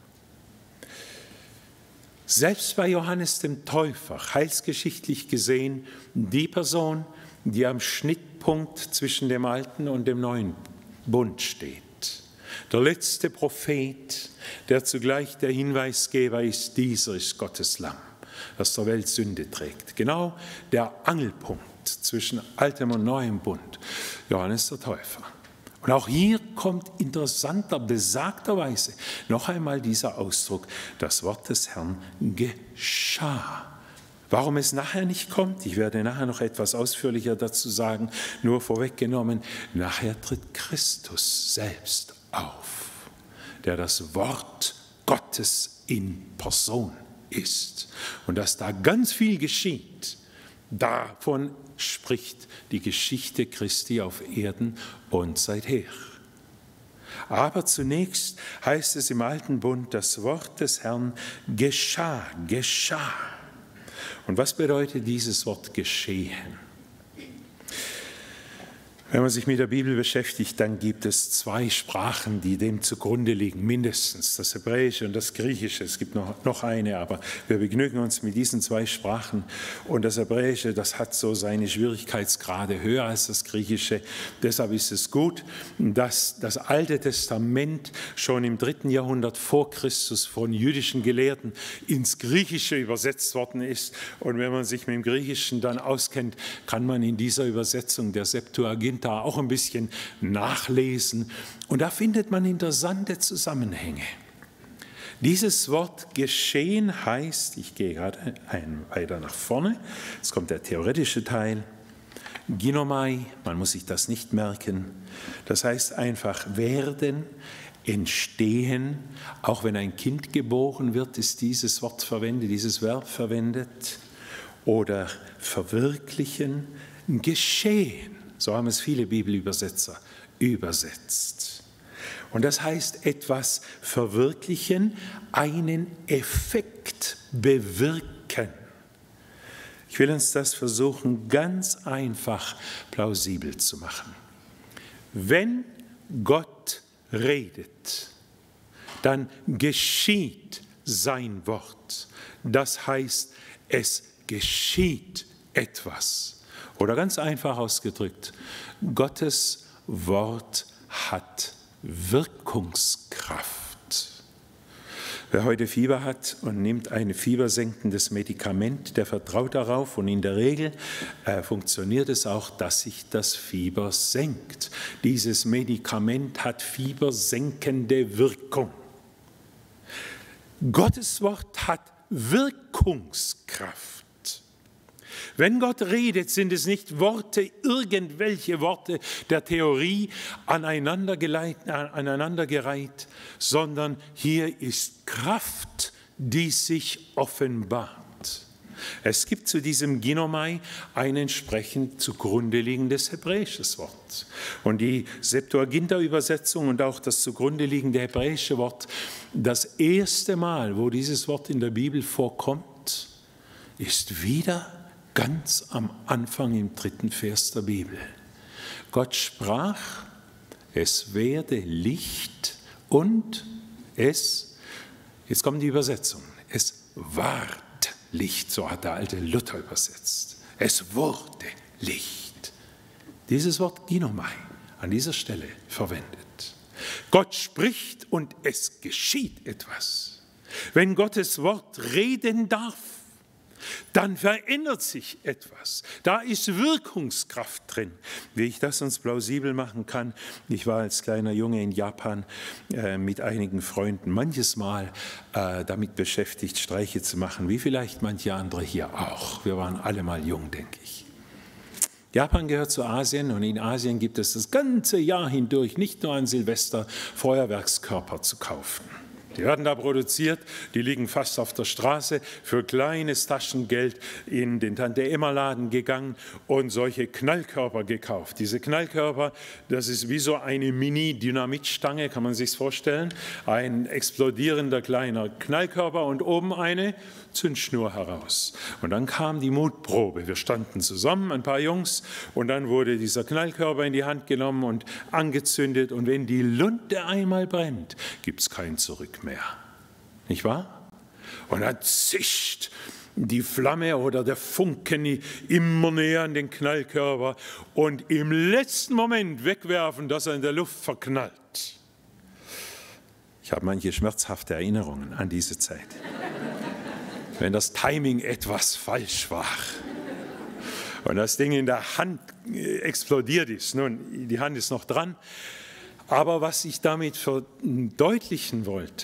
Selbst bei Johannes dem Täufer, heilsgeschichtlich gesehen, die Person, die am Schnittpunkt zwischen dem alten und dem neuen Bund steht. Der letzte Prophet, der zugleich der Hinweisgeber ist, dieser ist Gottes Lamm, das der Welt Sünde trägt. Genau der Angelpunkt zwischen altem und neuem Bund, Johannes der Täufer. Und auch hier kommt interessanter, besagterweise noch einmal dieser Ausdruck, das Wort des Herrn geschah. Warum es nachher nicht kommt, ich werde nachher noch etwas ausführlicher dazu sagen, nur vorweggenommen, nachher tritt Christus selbst auf, der das Wort Gottes in Person ist. Und dass da ganz viel geschieht, davon spricht die Geschichte Christi auf Erden und seither. Aber zunächst heißt es im Alten Bund, das Wort des Herrn geschah, geschah. Und was bedeutet dieses Wort geschehen? Wenn man sich mit der Bibel beschäftigt, dann gibt es zwei Sprachen, die dem zugrunde liegen, mindestens das Hebräische und das Griechische. Es gibt noch, noch eine, aber wir begnügen uns mit diesen zwei Sprachen. Und das Hebräische, das hat so seine Schwierigkeitsgrade höher als das Griechische. Deshalb ist es gut, dass das Alte Testament schon im dritten Jahrhundert vor Christus von jüdischen Gelehrten ins Griechische übersetzt worden ist. Und wenn man sich mit dem Griechischen dann auskennt, kann man in dieser Übersetzung der Septuaginta auch ein bisschen nachlesen. Und da findet man interessante Zusammenhänge. Dieses Wort geschehen heißt, ich gehe gerade ein weiter nach vorne, jetzt kommt der theoretische Teil, Ginomai, man muss sich das nicht merken, das heißt einfach werden, entstehen, auch wenn ein Kind geboren wird, ist dieses Wort verwendet, dieses Verb verwendet, oder verwirklichen, geschehen. So haben es viele Bibelübersetzer übersetzt. Und das heißt etwas verwirklichen, einen Effekt bewirken. Ich will uns das versuchen, ganz einfach plausibel zu machen. Wenn Gott redet, dann geschieht sein Wort. Das heißt, es geschieht etwas. Oder ganz einfach ausgedrückt, Gottes Wort hat Wirkungskraft. Wer heute Fieber hat und nimmt ein fiebersenkendes Medikament, der vertraut darauf und in der Regel äh, funktioniert es auch, dass sich das Fieber senkt. Dieses Medikament hat fiebersenkende Wirkung. Gottes Wort hat Wirkungskraft. Wenn Gott redet, sind es nicht Worte, irgendwelche Worte der Theorie aneinandergereiht, sondern hier ist Kraft, die sich offenbart. Es gibt zu diesem Ginomai ein entsprechend zugrunde liegendes hebräisches Wort. Und die Septuaginta-Übersetzung und auch das zugrunde liegende hebräische Wort, das erste Mal, wo dieses Wort in der Bibel vorkommt, ist wieder ganz am Anfang im dritten Vers der Bibel. Gott sprach, es werde Licht und es, jetzt kommt die Übersetzung, es ward Licht, so hat der alte Luther übersetzt. Es wurde Licht. Dieses Wort Ginomai an dieser Stelle verwendet. Gott spricht und es geschieht etwas. Wenn Gottes Wort reden darf, dann verändert sich etwas. Da ist Wirkungskraft drin. Wie ich das uns plausibel machen kann, ich war als kleiner Junge in Japan äh, mit einigen Freunden manches Mal äh, damit beschäftigt, Streiche zu machen, wie vielleicht manche andere hier auch. Wir waren alle mal jung, denke ich. Japan gehört zu Asien und in Asien gibt es das ganze Jahr hindurch, nicht nur an Silvester, Feuerwerkskörper zu kaufen. Die werden da produziert, die liegen fast auf der Straße, für kleines Taschengeld in den Tante-Emma-Laden gegangen und solche Knallkörper gekauft. Diese Knallkörper, das ist wie so eine Mini-Dynamitstange, kann man sich vorstellen. Ein explodierender kleiner Knallkörper und oben eine Zündschnur heraus. Und dann kam die Mutprobe. Wir standen zusammen, ein paar Jungs, und dann wurde dieser Knallkörper in die Hand genommen und angezündet. Und wenn die Lunte einmal brennt, gibt es kein Zurück mehr. Nicht wahr? Und dann zischt die Flamme oder der Funken immer näher an den Knallkörper und im letzten Moment wegwerfen, dass er in der Luft verknallt. Ich habe manche schmerzhafte Erinnerungen an diese Zeit. Wenn das Timing etwas falsch war und das Ding in der Hand explodiert ist. Nun, die Hand ist noch dran, aber was ich damit verdeutlichen wollte,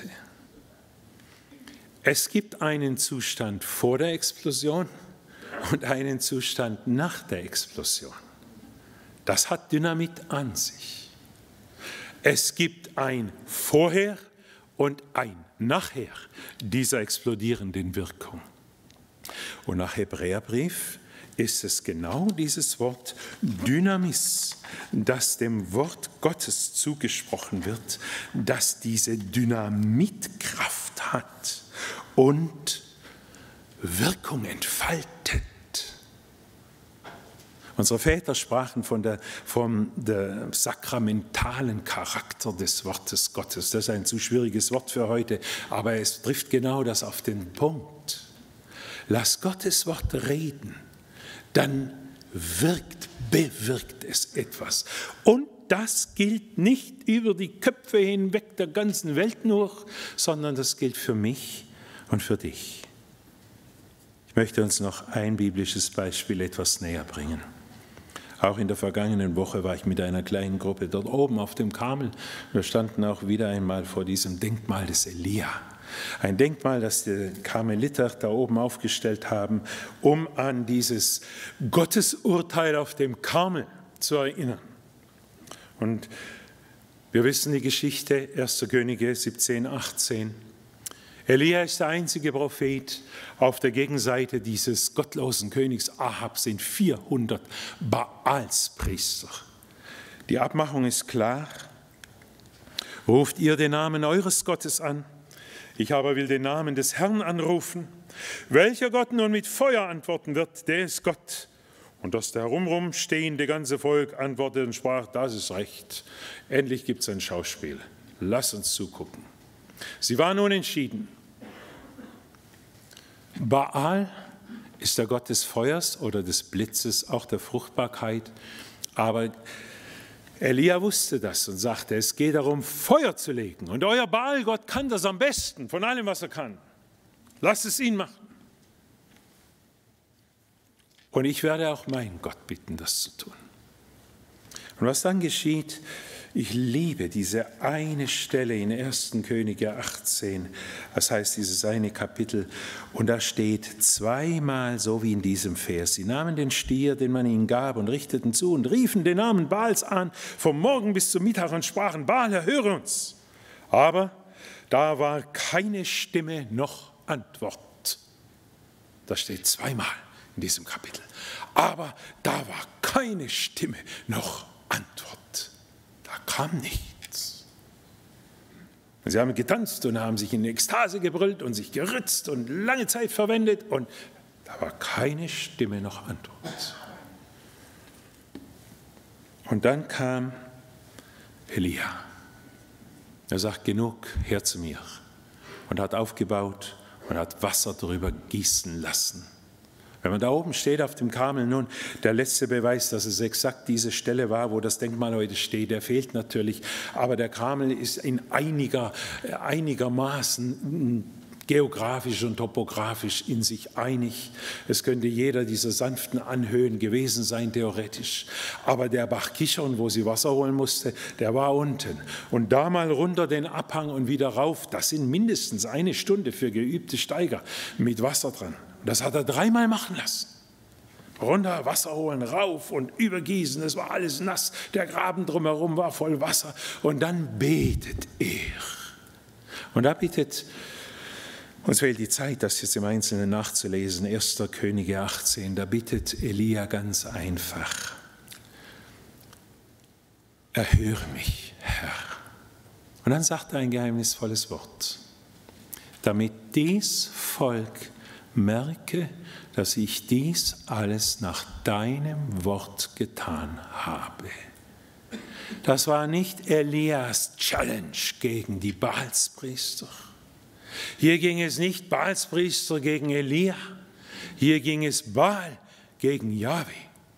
es gibt einen Zustand vor der Explosion und einen Zustand nach der Explosion. Das hat Dynamit an sich. Es gibt ein Vorher und ein Nachher dieser explodierenden Wirkung. Und nach Hebräerbrief ist es genau dieses Wort Dynamis, das dem Wort Gottes zugesprochen wird, das diese Dynamitkraft hat und Wirkung entfaltet. Unsere Väter sprachen von der, vom der sakramentalen Charakter des Wortes Gottes. Das ist ein zu schwieriges Wort für heute, aber es trifft genau das auf den Punkt. Lass Gottes Wort reden, dann wirkt, bewirkt es etwas. Und das gilt nicht über die Köpfe hinweg der ganzen Welt nur, sondern das gilt für mich und für dich. Ich möchte uns noch ein biblisches Beispiel etwas näher bringen. Auch in der vergangenen Woche war ich mit einer kleinen Gruppe dort oben auf dem Karmel. Wir standen auch wieder einmal vor diesem Denkmal des Elia. Ein Denkmal, das die Karmeliter da oben aufgestellt haben, um an dieses Gottesurteil auf dem Karmel zu erinnern. Und wir wissen die Geschichte, erster Könige siebzehn, achtzehn. Elia ist der einzige Prophet. Auf der Gegenseite dieses gottlosen Königs Ahab sind vierhundert Baalspriester. Die Abmachung ist klar. Ruft ihr den Namen eures Gottes an. Ich aber will den Namen des Herrn anrufen. Welcher Gott nun mit Feuer antworten wird, der ist Gott. Und das da herumrum stehende ganze Volk antwortete und sprach, das ist recht. Endlich gibt es ein Schauspiel. Lass uns zugucken. Sie waren nun entschieden. Baal ist der Gott des Feuers oder des Blitzes, auch der Fruchtbarkeit. Aber Elia wusste das und sagte, es geht darum, Feuer zu legen. Und euer Baal-Gott kann das am besten, von allem, was er kann. Lasst es ihn machen. Und ich werde auch meinen Gott bitten, das zu tun. Und was dann geschieht, ich liebe diese eine Stelle in erster Könige achtzehn, das heißt dieses eine Kapitel, und da steht zweimal so wie in diesem Vers, sie nahmen den Stier, den man ihnen gab, und richteten zu und riefen den Namen Baals an, vom Morgen bis zum Mittag und sprachen, Baal, erhöre uns. Aber da war keine Stimme noch Antwort. Das steht zweimal in diesem Kapitel. Aber da war keine Stimme noch Antwort. Da kam nichts. Und sie haben getanzt und haben sich in Ekstase gebrüllt und sich geritzt und lange Zeit verwendet und da war keine Stimme noch Antwort. Und dann kam Elia. Er sagt, genug, her zu mir. Und hat aufgebaut und hat Wasser darüber gießen lassen. Wenn man da oben steht auf dem Karmel, nun, der letzte Beweis, dass es exakt diese Stelle war, wo das Denkmal heute steht, der fehlt natürlich. Aber der Karmel ist in einiger, einigermaßen geografisch und topografisch in sich einig. Es könnte jeder dieser sanften Anhöhen gewesen sein, theoretisch. Aber der Bach Kichon, wo sie Wasser holen musste, der war unten. Und da mal runter den Abhang und wieder rauf, das sind mindestens eine Stunde für geübte Steiger mit Wasser dran. Das hat er dreimal machen lassen. Runter, Wasser holen, rauf und übergießen, es war alles nass, der Graben drumherum war voll Wasser. Und dann betet er. Und da bittet, uns fehlt die Zeit, das jetzt im Einzelnen nachzulesen, erster Könige achtzehn, da bittet Elia ganz einfach: Erhöre mich, Herr. Und dann sagt er ein geheimnisvolles Wort: Damit dies Volk merke, dass ich dies alles nach deinem Wort getan habe. Das war nicht Elias Challenge gegen die Baalspriester. Hier ging es nicht Baalspriester gegen Elia, hier ging es Baal gegen Jahwe.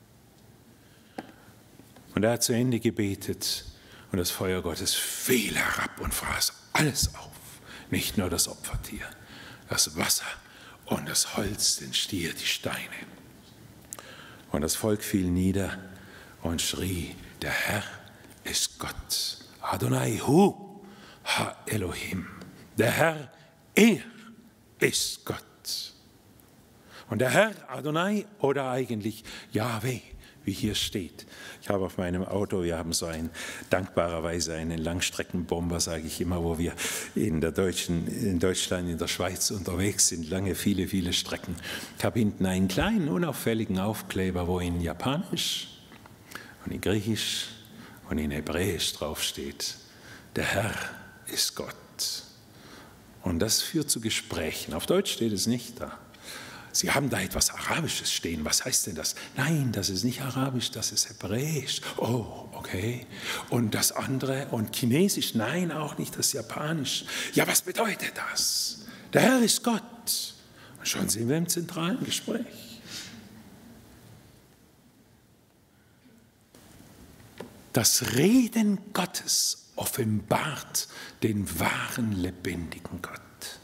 Und er hat zu Ende gebetet und das Feuer Gottes fiel herab und fraß alles auf, nicht nur das Opfertier, das Wasser und das Holz, den Stier, die Steine. Und das Volk fiel nieder und schrie: Der Herr ist Gott. Adonai Hu Ha Elohim. Der Herr, er ist Gott. Und der Herr, Adonai, oder eigentlich Jahwe, wie hier steht. Ich habe auf meinem Auto, wir haben so einen, dankbarerweise einen Langstreckenbomber, sage ich immer, wo wir in, der Deutschen, in Deutschland, in der Schweiz unterwegs sind, lange, viele, viele Strecken. Ich habe hinten einen kleinen, unauffälligen Aufkleber, wo in Japanisch und in Griechisch und in Hebräisch draufsteht: Der Herr ist Gott. Und das führt zu Gesprächen. Auf Deutsch steht es nicht da. Sie haben da etwas Arabisches stehen. Was heißt denn das? Nein, das ist nicht Arabisch, das ist Hebräisch. Oh, okay. Und das andere und Chinesisch? Nein, auch nicht, das ist Japanisch. Ja, was bedeutet das? Der Herr ist Gott. Und schon sind wir im zentralen Gespräch. Das Reden Gottes offenbart den wahren, lebendigen Gott.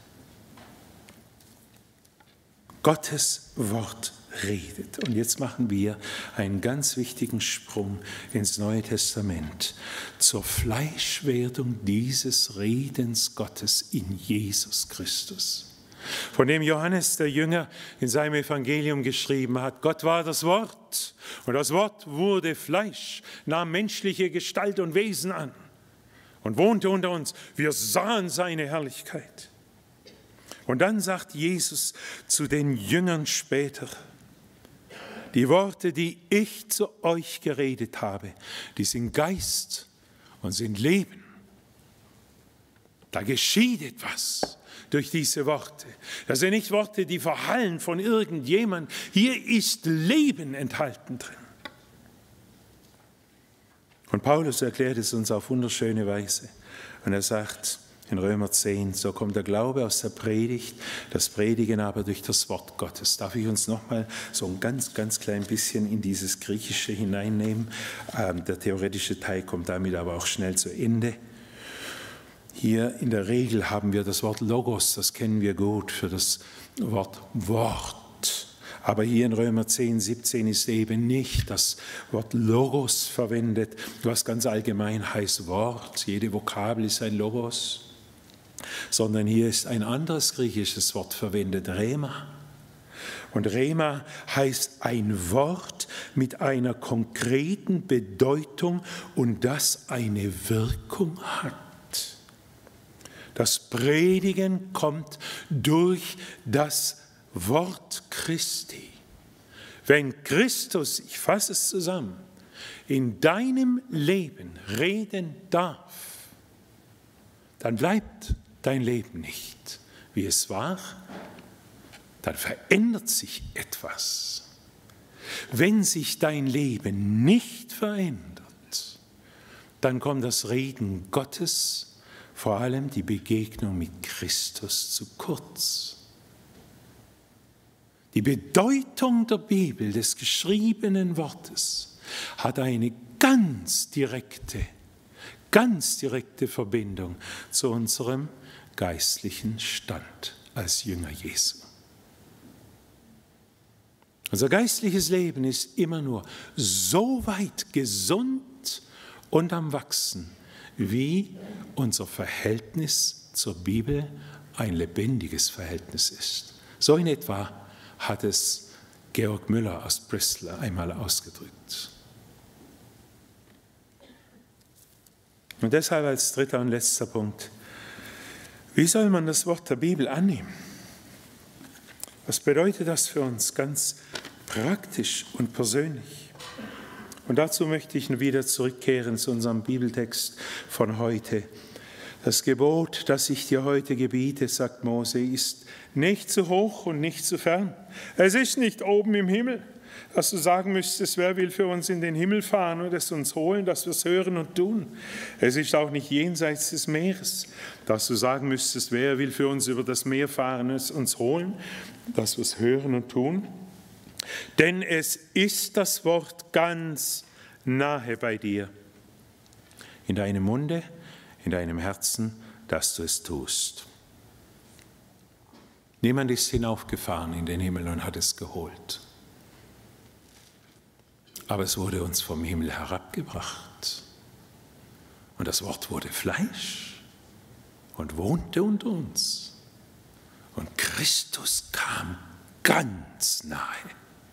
Gottes Wort redet. Und jetzt machen wir einen ganz wichtigen Sprung ins Neue Testament zur Fleischwerdung dieses Redens Gottes in Jesus Christus, von dem Johannes der Jünger in seinem Evangelium geschrieben hat: Gott war das Wort und das Wort wurde Fleisch, nahm menschliche Gestalt und Wesen an und wohnte unter uns. Wir sahen seine Herrlichkeit. Und dann sagt Jesus zu den Jüngern später: Die Worte, die ich zu euch geredet habe, die sind Geist und sind Leben. Da geschieht etwas durch diese Worte. Das sind nicht Worte, die verhallen von irgendjemand. Hier ist Leben enthalten drin. Und Paulus erklärt es uns auf wunderschöne Weise. Und er sagt in Römer zehn, so kommt der Glaube aus der Predigt, das Predigen aber durch das Wort Gottes. Darf ich uns nochmal so ein ganz, ganz klein bisschen in dieses Griechische hineinnehmen? Ähm, der theoretische Teil kommt damit aber auch schnell zu Ende. Hier in der Regel haben wir das Wort Logos, das kennen wir gut für das Wort Wort. Aber hier in Römer zehn, siebzehn ist eben nicht das Wort Logos verwendet, was ganz allgemein heißt Wort. Jede Vokabel ist ein Logos. Sondern hier ist ein anderes griechisches Wort verwendet, Rema. Und Rema heißt ein Wort mit einer konkreten Bedeutung und das eine Wirkung hat. Das Predigen kommt durch das Wort Christi. Wenn Christus, ich fasse es zusammen, in deinem Leben reden darf, dann bleibt dein Leben nicht, wie es war, dann verändert sich etwas. Wenn sich dein Leben nicht verändert, dann kommt das Reden Gottes, vor allem die Begegnung mit Christus, zu kurz. Die Bedeutung der Bibel, des geschriebenen Wortes, hat eine ganz direkte, ganz direkte Verbindung zu unserem geistlichen Stand. als Jünger Jesu. Unser geistliches Leben ist immer nur so weit gesund und am Wachsen, wie unser Verhältnis zur Bibel ein lebendiges Verhältnis ist. So in etwa hat es Georg Müller aus Bristol einmal ausgedrückt. Und deshalb als dritter und letzter Punkt: Wie soll man das Wort der Bibel annehmen? Was bedeutet das für uns ganz praktisch und persönlich? Und dazu möchte ich wieder zurückkehren zu unserem Bibeltext von heute. Das Gebot, das ich dir heute gebiete, sagt Mose, ist nicht zu hoch und nicht zu fern. Es ist nicht oben im Himmel, dass du sagen müsstest, wer will für uns in den Himmel fahren und es uns holen, dass wir es hören und tun. Es ist auch nicht jenseits des Meeres, dass du sagen müsstest, wer will für uns über das Meer fahren und es uns holen, dass wir es hören und tun. Denn es ist das Wort ganz nahe bei dir, in deinem Munde, in deinem Herzen, dass du es tust. Niemand ist hinaufgefahren in den Himmel und hat es geholt. Aber es wurde uns vom Himmel herabgebracht. Und das Wort wurde Fleisch und wohnte unter uns. Und Christus kam ganz nahe.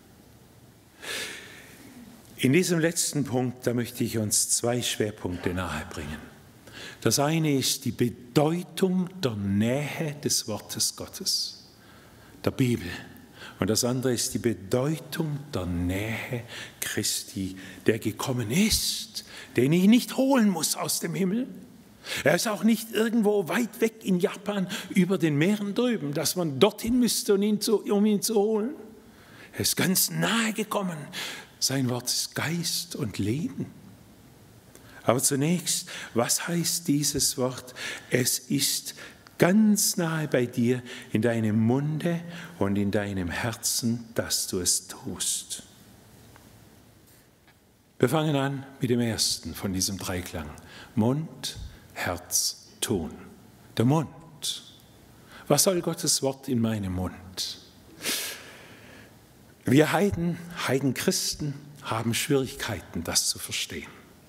In diesem letzten Punkt, da möchte ich uns zwei Schwerpunkte nahebringen. Das eine ist die Bedeutung der Nähe des Wortes Gottes, der Bibel. Und das andere ist die Bedeutung der Nähe Christi, der gekommen ist, den ich nicht holen muss aus dem Himmel. Er ist auch nicht irgendwo weit weg in Japan über den Meeren drüben, dass man dorthin müsste, um ihn zu, um ihn zu holen. Er ist ganz nahe gekommen. Sein Wort ist Geist und Leben. Aber zunächst, was heißt dieses Wort? Es ist ganz nahe bei dir, in deinem Munde und in deinem Herzen, dass du es tust. Wir fangen an mit dem ersten von diesem Dreiklang. Mund, Herz, Tun. Der Mund. Was soll Gottes Wort in meinem Mund? Wir Heiden, Heidenchristen haben Schwierigkeiten, das zu verstehen.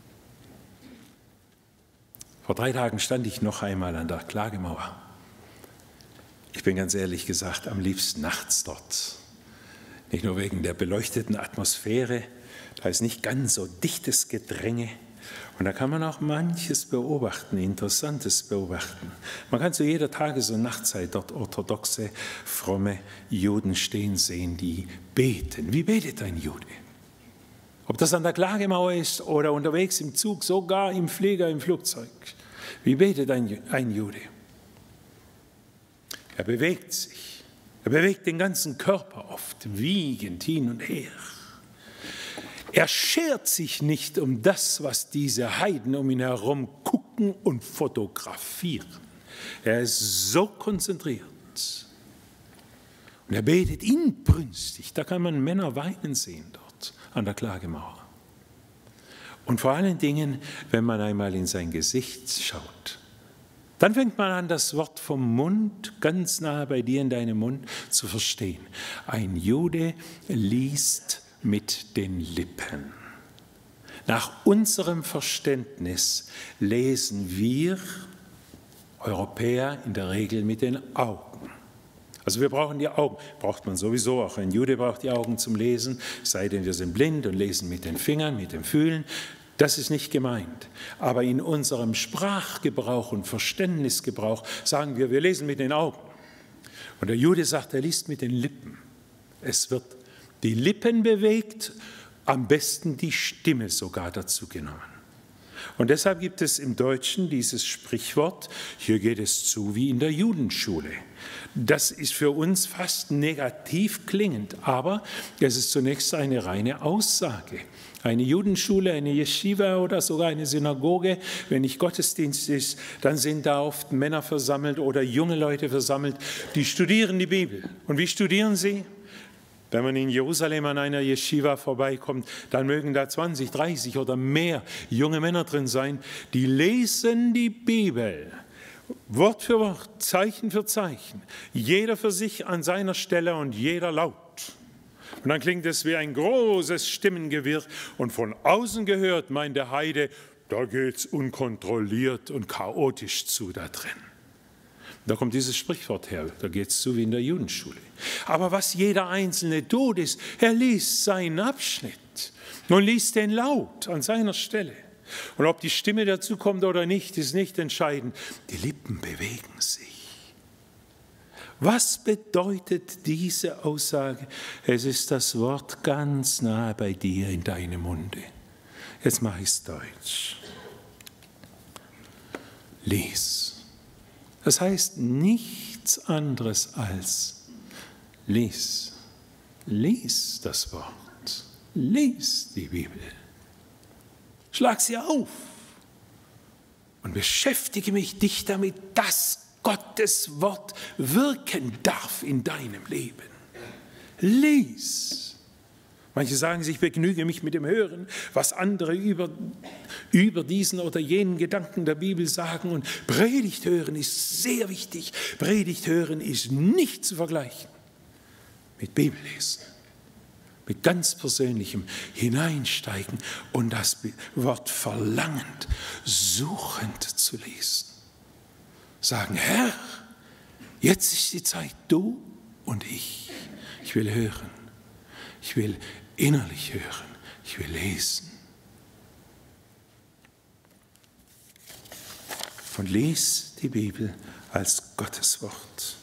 Vor drei Tagen stand ich noch einmal an der Klagemauer. Ich bin ganz ehrlich gesagt am liebsten nachts dort. Nicht nur wegen der beleuchteten Atmosphäre, da ist nicht ganz so dichtes Gedränge. Und da kann man auch manches beobachten, Interessantes beobachten. Man kann zu jeder Tages- und Nachtzeit dort orthodoxe, fromme Juden stehen sehen, die beten. Wie betet ein Jude? Ob das an der Klagemauer ist oder unterwegs im Zug, sogar im Flieger, im Flugzeug. Wie betet ein, ein Jude? Er bewegt sich. Er bewegt den ganzen Körper oft, wiegend hin und her. Er schert sich nicht um das, was diese Heiden um ihn herum gucken und fotografieren. Er ist so konzentriert. Und er betet inbrünstig. Da kann man Männer weinen sehen dort an der Klagemauer. Und vor allen Dingen, wenn man einmal in sein Gesicht schaut, dann fängt man an, das Wort vom Mund, ganz nahe bei dir in deinem Mund, zu verstehen. Ein Jude liest mit den Lippen. Nach unserem Verständnis lesen wir Europäer in der Regel mit den Augen. Also wir brauchen die Augen, braucht man sowieso, auch ein Jude braucht die Augen zum Lesen, sei denn wir sind blind und lesen mit den Fingern, mit dem Fühlen. Das ist nicht gemeint. Aber in unserem Sprachgebrauch und Verständnisgebrauch sagen wir, wir lesen mit den Augen. Und der Jude sagt, er liest mit den Lippen. Es wird die Lippen bewegt, am besten die Stimme sogar dazu genommen. Und deshalb gibt es im Deutschen dieses Sprichwort, hier geht es zu wie in der Judenschule. Das ist für uns fast negativ klingend, aber es ist zunächst eine reine Aussage. Eine Judenschule, eine Yeshiva oder sogar eine Synagoge, wenn nicht Gottesdienst ist, dann sind da oft Männer versammelt oder junge Leute versammelt, die studieren die Bibel. Und wie studieren sie? Wenn man in Jerusalem an einer Yeshiva vorbeikommt, dann mögen da zwanzig, dreißig oder mehr junge Männer drin sein, die lesen die Bibel Wort für Wort, Zeichen für Zeichen, jeder für sich an seiner Stelle und jeder laut. Und dann klingt es wie ein großes Stimmengewirr und von außen gehört meint der Heide, da geht's unkontrolliert und chaotisch zu da drin. Da kommt dieses Sprichwort her, da geht es so wie in der Judenschule. Aber was jeder Einzelne tut, ist, er liest seinen Abschnitt und liest den laut an seiner Stelle. Und ob die Stimme dazu kommt oder nicht, ist nicht entscheidend. Die Lippen bewegen sich. Was bedeutet diese Aussage? Es ist das Wort ganz nah bei dir in deinem Munde. Jetzt mache ich es deutsch. Lies. Das heißt nichts anderes als lies. Lies das Wort. Lies die Bibel. Schlag sie auf und beschäftige mich dich damit, dass Gottes Wort wirken darf in deinem Leben. Lies. Manche sagen, ich begnüge mich mit dem Hören, was andere über, über diesen oder jenen Gedanken der Bibel sagen. Und Predigt hören ist sehr wichtig. Predigt hören ist nicht zu vergleichen mit Bibellesen, mit ganz persönlichem Hineinsteigen und das Wort verlangend, suchend zu lesen. Sagen, Herr, jetzt ist die Zeit, du und ich. Ich will hören. Ich will innerlich hören. Ich will lesen. Und lies die Bibel als Gottes Wort.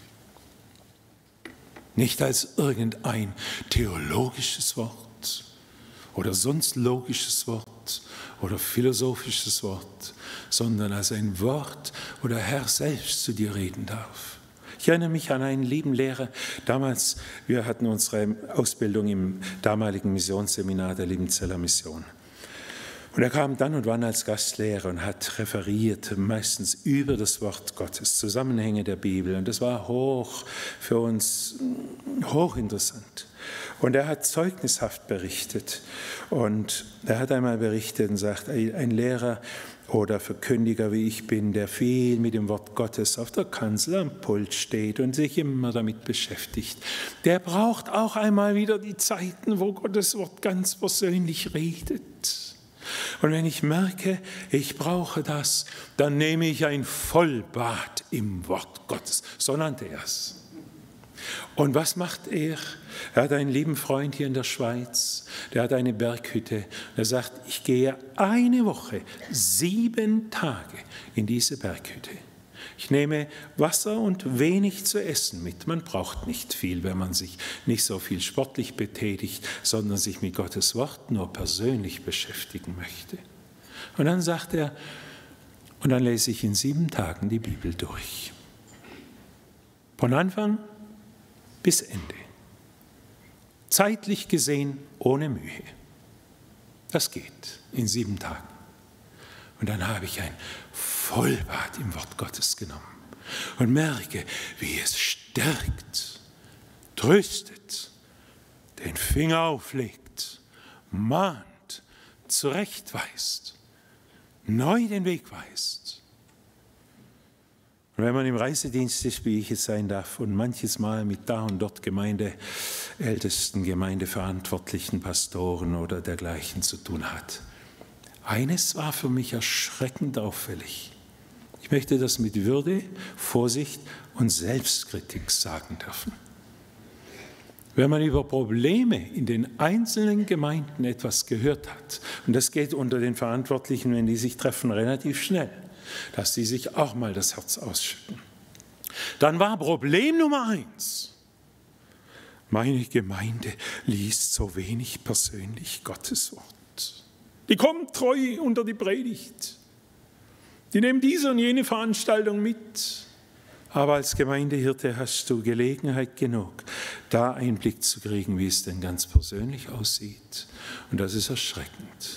Nicht als irgendein theologisches Wort oder sonst logisches Wort oder philosophisches Wort, sondern als ein Wort, wo der Herr selbst zu dir reden darf. Ich erinnere mich an einen lieben Lehrer, damals, wir hatten unsere Ausbildung im damaligen Missionsseminar der Liebenzeller Mission. Und er kam dann und wann als Gastlehrer und hat referiert, meistens über das Wort Gottes, Zusammenhänge der Bibel. Und das war hoch für uns, hochinteressant. Und er hat zeugnishaft berichtet. Und er hat einmal berichtet und sagt, ein Lehrer oder Verkündiger wie ich bin, der viel mit dem Wort Gottes auf der Kanzel am Pult steht und sich immer damit beschäftigt, der braucht auch einmal wieder die Zeiten, wo Gottes Wort ganz persönlich redet. Und wenn ich merke, ich brauche das, dann nehme ich ein Vollbad im Wort Gottes. So nannte er es. Und was macht er? Er hat einen lieben Freund hier in der Schweiz, der hat eine Berghütte. Er sagt, ich gehe eine Woche, sieben Tage in diese Berghütte. Ich nehme Wasser und wenig zu essen mit. Man braucht nicht viel, wenn man sich nicht so viel sportlich betätigt, sondern sich mit Gottes Wort nur persönlich beschäftigen möchte. Und dann sagt er, und dann lese ich in sieben Tagen die Bibel durch. Von Anfang bis Ende. Zeitlich gesehen ohne Mühe. Das geht in sieben Tagen. Und dann habe ich ein Vollbad im Wort Gottes genommen und merke, wie es stärkt, tröstet, den Finger auflegt, mahnt, zurechtweist, neu den Weg weist. Und wenn man im Reisedienst ist, wie ich es sein darf, und manches Mal mit da und dort Gemeindeältesten, Gemeindeverantwortlichen, Pastoren oder dergleichen zu tun hat, eines war für mich erschreckend auffällig. Ich möchte das mit Würde, Vorsicht und Selbstkritik sagen dürfen. Wenn man über Probleme in den einzelnen Gemeinden etwas gehört hat, und das geht unter den Verantwortlichen, wenn die sich treffen, relativ schnell, dass sie sich auch mal das Herz ausschütten, dann war Problem Nummer eins: Meine Gemeinde liest so wenig persönlich Gottes Wort. Die kommen treu unter die Predigt. Die nehmen diese und jene Veranstaltung mit. Aber als Gemeindehirte hast du Gelegenheit genug, da Einblick zu kriegen, wie es denn ganz persönlich aussieht. Und das ist erschreckend.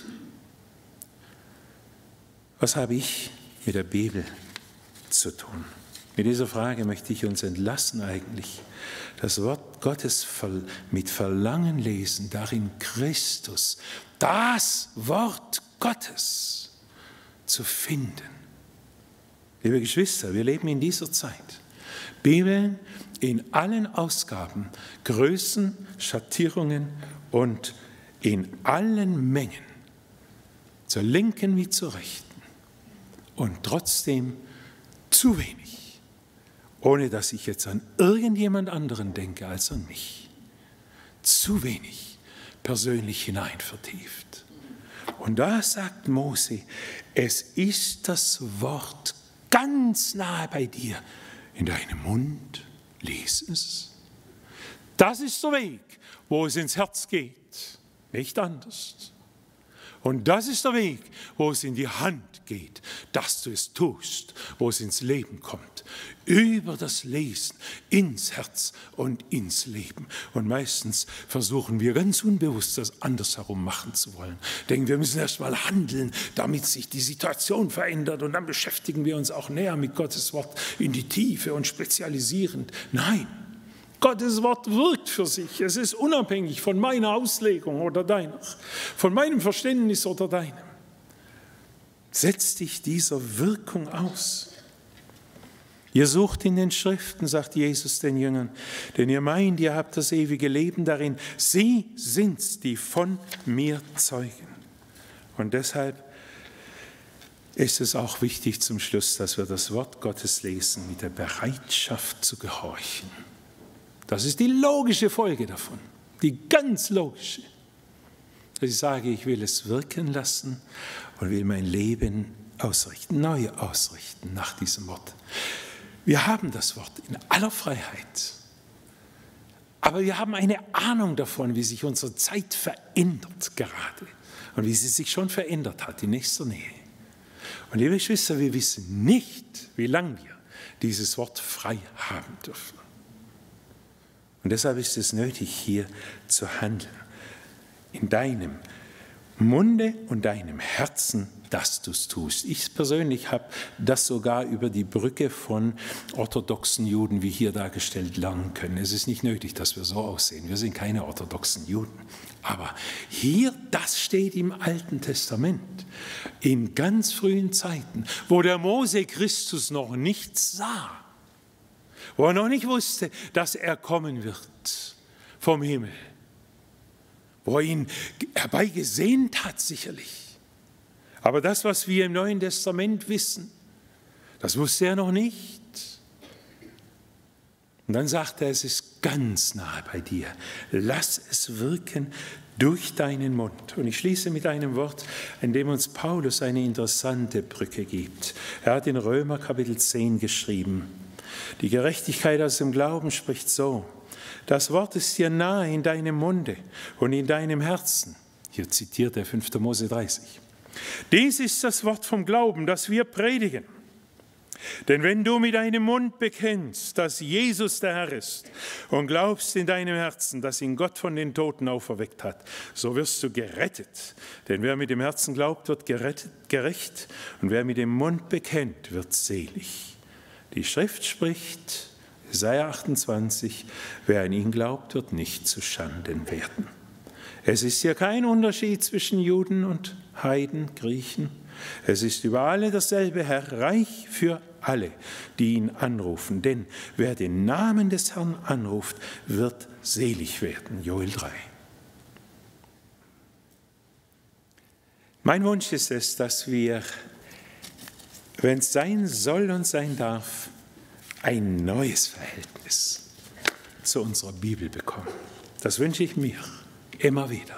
Was habe ich mit der Bibel zu tun? Mit dieser Frage möchte ich uns entlassen eigentlich. Das Wort Gottes mit Verlangen lesen, darin Christus, das Wort Gottes zu finden. Liebe Geschwister, wir leben in dieser Zeit. Bibeln in allen Ausgaben, Größen, Schattierungen und in allen Mengen, zur Linken wie zur Rechten. Und trotzdem zu wenig, ohne dass ich jetzt an irgendjemand anderen denke als an mich. Zu wenig persönlich hinein vertieft. Und da sagt Mose, es ist das Wort ganz nahe bei dir, in deinem Mund, lies es. Das ist der Weg, wo es ins Herz geht, nicht anders. Und das ist der Weg, wo es in die Hand geht, dass du es tust, wo es ins Leben kommt. Über das Lesen, ins Herz und ins Leben. Und meistens versuchen wir ganz unbewusst, das andersherum machen zu wollen. Denken, wir müssen erst mal handeln, damit sich die Situation verändert. Und dann beschäftigen wir uns auch näher mit Gottes Wort in die Tiefe und spezialisierend. Nein. Gottes Wort wirkt für sich. Es ist unabhängig von meiner Auslegung oder deiner, von meinem Verständnis oder deinem. Setz dich dieser Wirkung aus. Ihr sucht in den Schriften, sagt Jesus den Jüngern, denn ihr meint, ihr habt das ewige Leben darin. Sie sind's, die von mir zeugen. Und deshalb ist es auch wichtig zum Schluss, dass wir das Wort Gottes lesen mit der Bereitschaft zu gehorchen. Das ist die logische Folge davon, die ganz logische. Dass ich sage, ich will es wirken lassen und will mein Leben ausrichten, neu ausrichten nach diesem Wort. Wir haben das Wort in aller Freiheit, aber wir haben eine Ahnung davon, wie sich unsere Zeit verändert gerade und wie sie sich schon verändert hat in nächster Nähe. Und liebe Geschwister, wir wissen nicht, wie lange wir dieses Wort frei haben dürfen. Und deshalb ist es nötig, hier zu handeln. In deinem Munde und deinem Herzen, dass du es tust. Ich persönlich habe das sogar über die Brücke von orthodoxen Juden, wie hier dargestellt, lernen können. Es ist nicht nötig, dass wir so aussehen. Wir sind keine orthodoxen Juden. Aber hier, das steht im Alten Testament, in ganz frühen Zeiten, wo der Mose Christus noch nicht sah. Wo er noch nicht wusste, dass er kommen wird vom Himmel. Wo er ihn herbeigesehnt hat, sicherlich. Aber das, was wir im Neuen Testament wissen, das wusste er noch nicht. Und dann sagt er, es ist ganz nahe bei dir. Lass es wirken durch deinen Mund. Und ich schließe mit einem Wort, in dem uns Paulus eine interessante Brücke gibt. Er hat in Römer Kapitel zehn geschrieben, die Gerechtigkeit aus dem Glauben spricht so: Das Wort ist dir nahe in deinem Munde und in deinem Herzen. Hier zitiert er fünfter Mose dreißig. Dies ist das Wort vom Glauben, das wir predigen. Denn wenn du mit deinem Mund bekennst, dass Jesus der Herr ist und glaubst in deinem Herzen, dass ihn Gott von den Toten auferweckt hat, so wirst du gerettet. Denn wer mit dem Herzen glaubt, wird gerettet, gerecht, und wer mit dem Mund bekennt, wird selig. Die Schrift spricht, Jesaja achtundzwanzig, wer an ihn glaubt, wird nicht zu Schanden werden. Es ist hier kein Unterschied zwischen Juden und Heiden, Griechen. Es ist über alle dasselbe Herr, reich für alle, die ihn anrufen. Denn wer den Namen des Herrn anruft, wird selig werden. Joel drei. Mein Wunsch ist es, dass wir, wenn es sein soll und sein darf, ein neues Verhältnis zu unserer Bibel bekommen. Das wünsche ich mir immer wieder.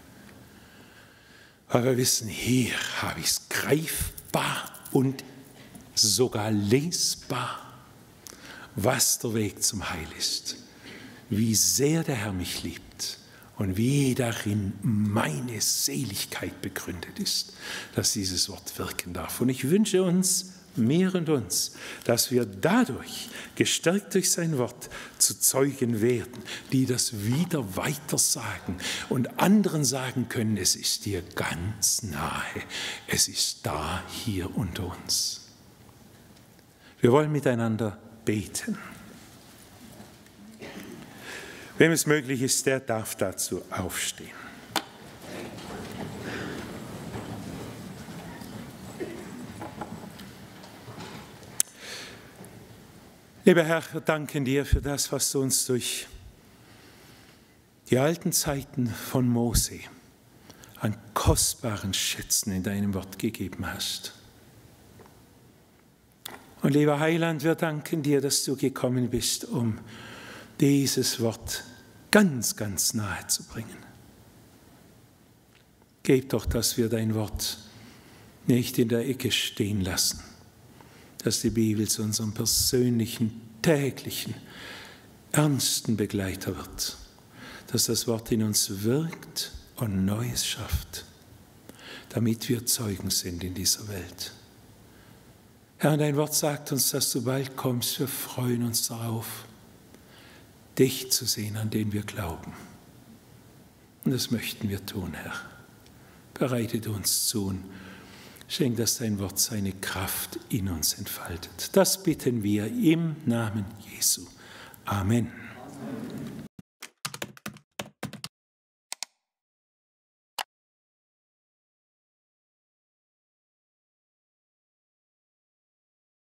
Weil wir wissen, hier habe ich es greifbar und sogar lesbar, was der Weg zum Heil ist, wie sehr der Herr mich liebt und wie darin meine Seligkeit begründet ist, dass dieses Wort wirken darf. Und ich wünsche uns, mir und uns, dass wir dadurch, gestärkt durch sein Wort, zu Zeugen werden, die das wieder weiter sagen und anderen sagen können, es ist dir ganz nahe, es ist da, hier unter uns. Wir wollen miteinander beten. Wem es möglich ist, der darf dazu aufstehen. Lieber Herr, wir danken dir für das, was du uns durch die alten Zeiten von Mose an kostbaren Schätzen in deinem Wort gegeben hast. Und lieber Heiland, wir danken dir, dass du gekommen bist, um dieses Wort ganz, ganz nahe zu bringen. Gib doch, dass wir dein Wort nicht in der Ecke stehen lassen, dass die Bibel zu unserem persönlichen, täglichen, ernsten Begleiter wird, dass das Wort in uns wirkt und Neues schafft, damit wir Zeugen sind in dieser Welt. Herr, dein Wort sagt uns, dass du bald kommst. Wir freuen uns darauf, dich zu sehen, an den wir glauben. Und das möchten wir tun, Herr. Bereite du uns zu und schenk, dass dein Wort seine Kraft in uns entfaltet. Das bitten wir im Namen Jesu. Amen. Amen.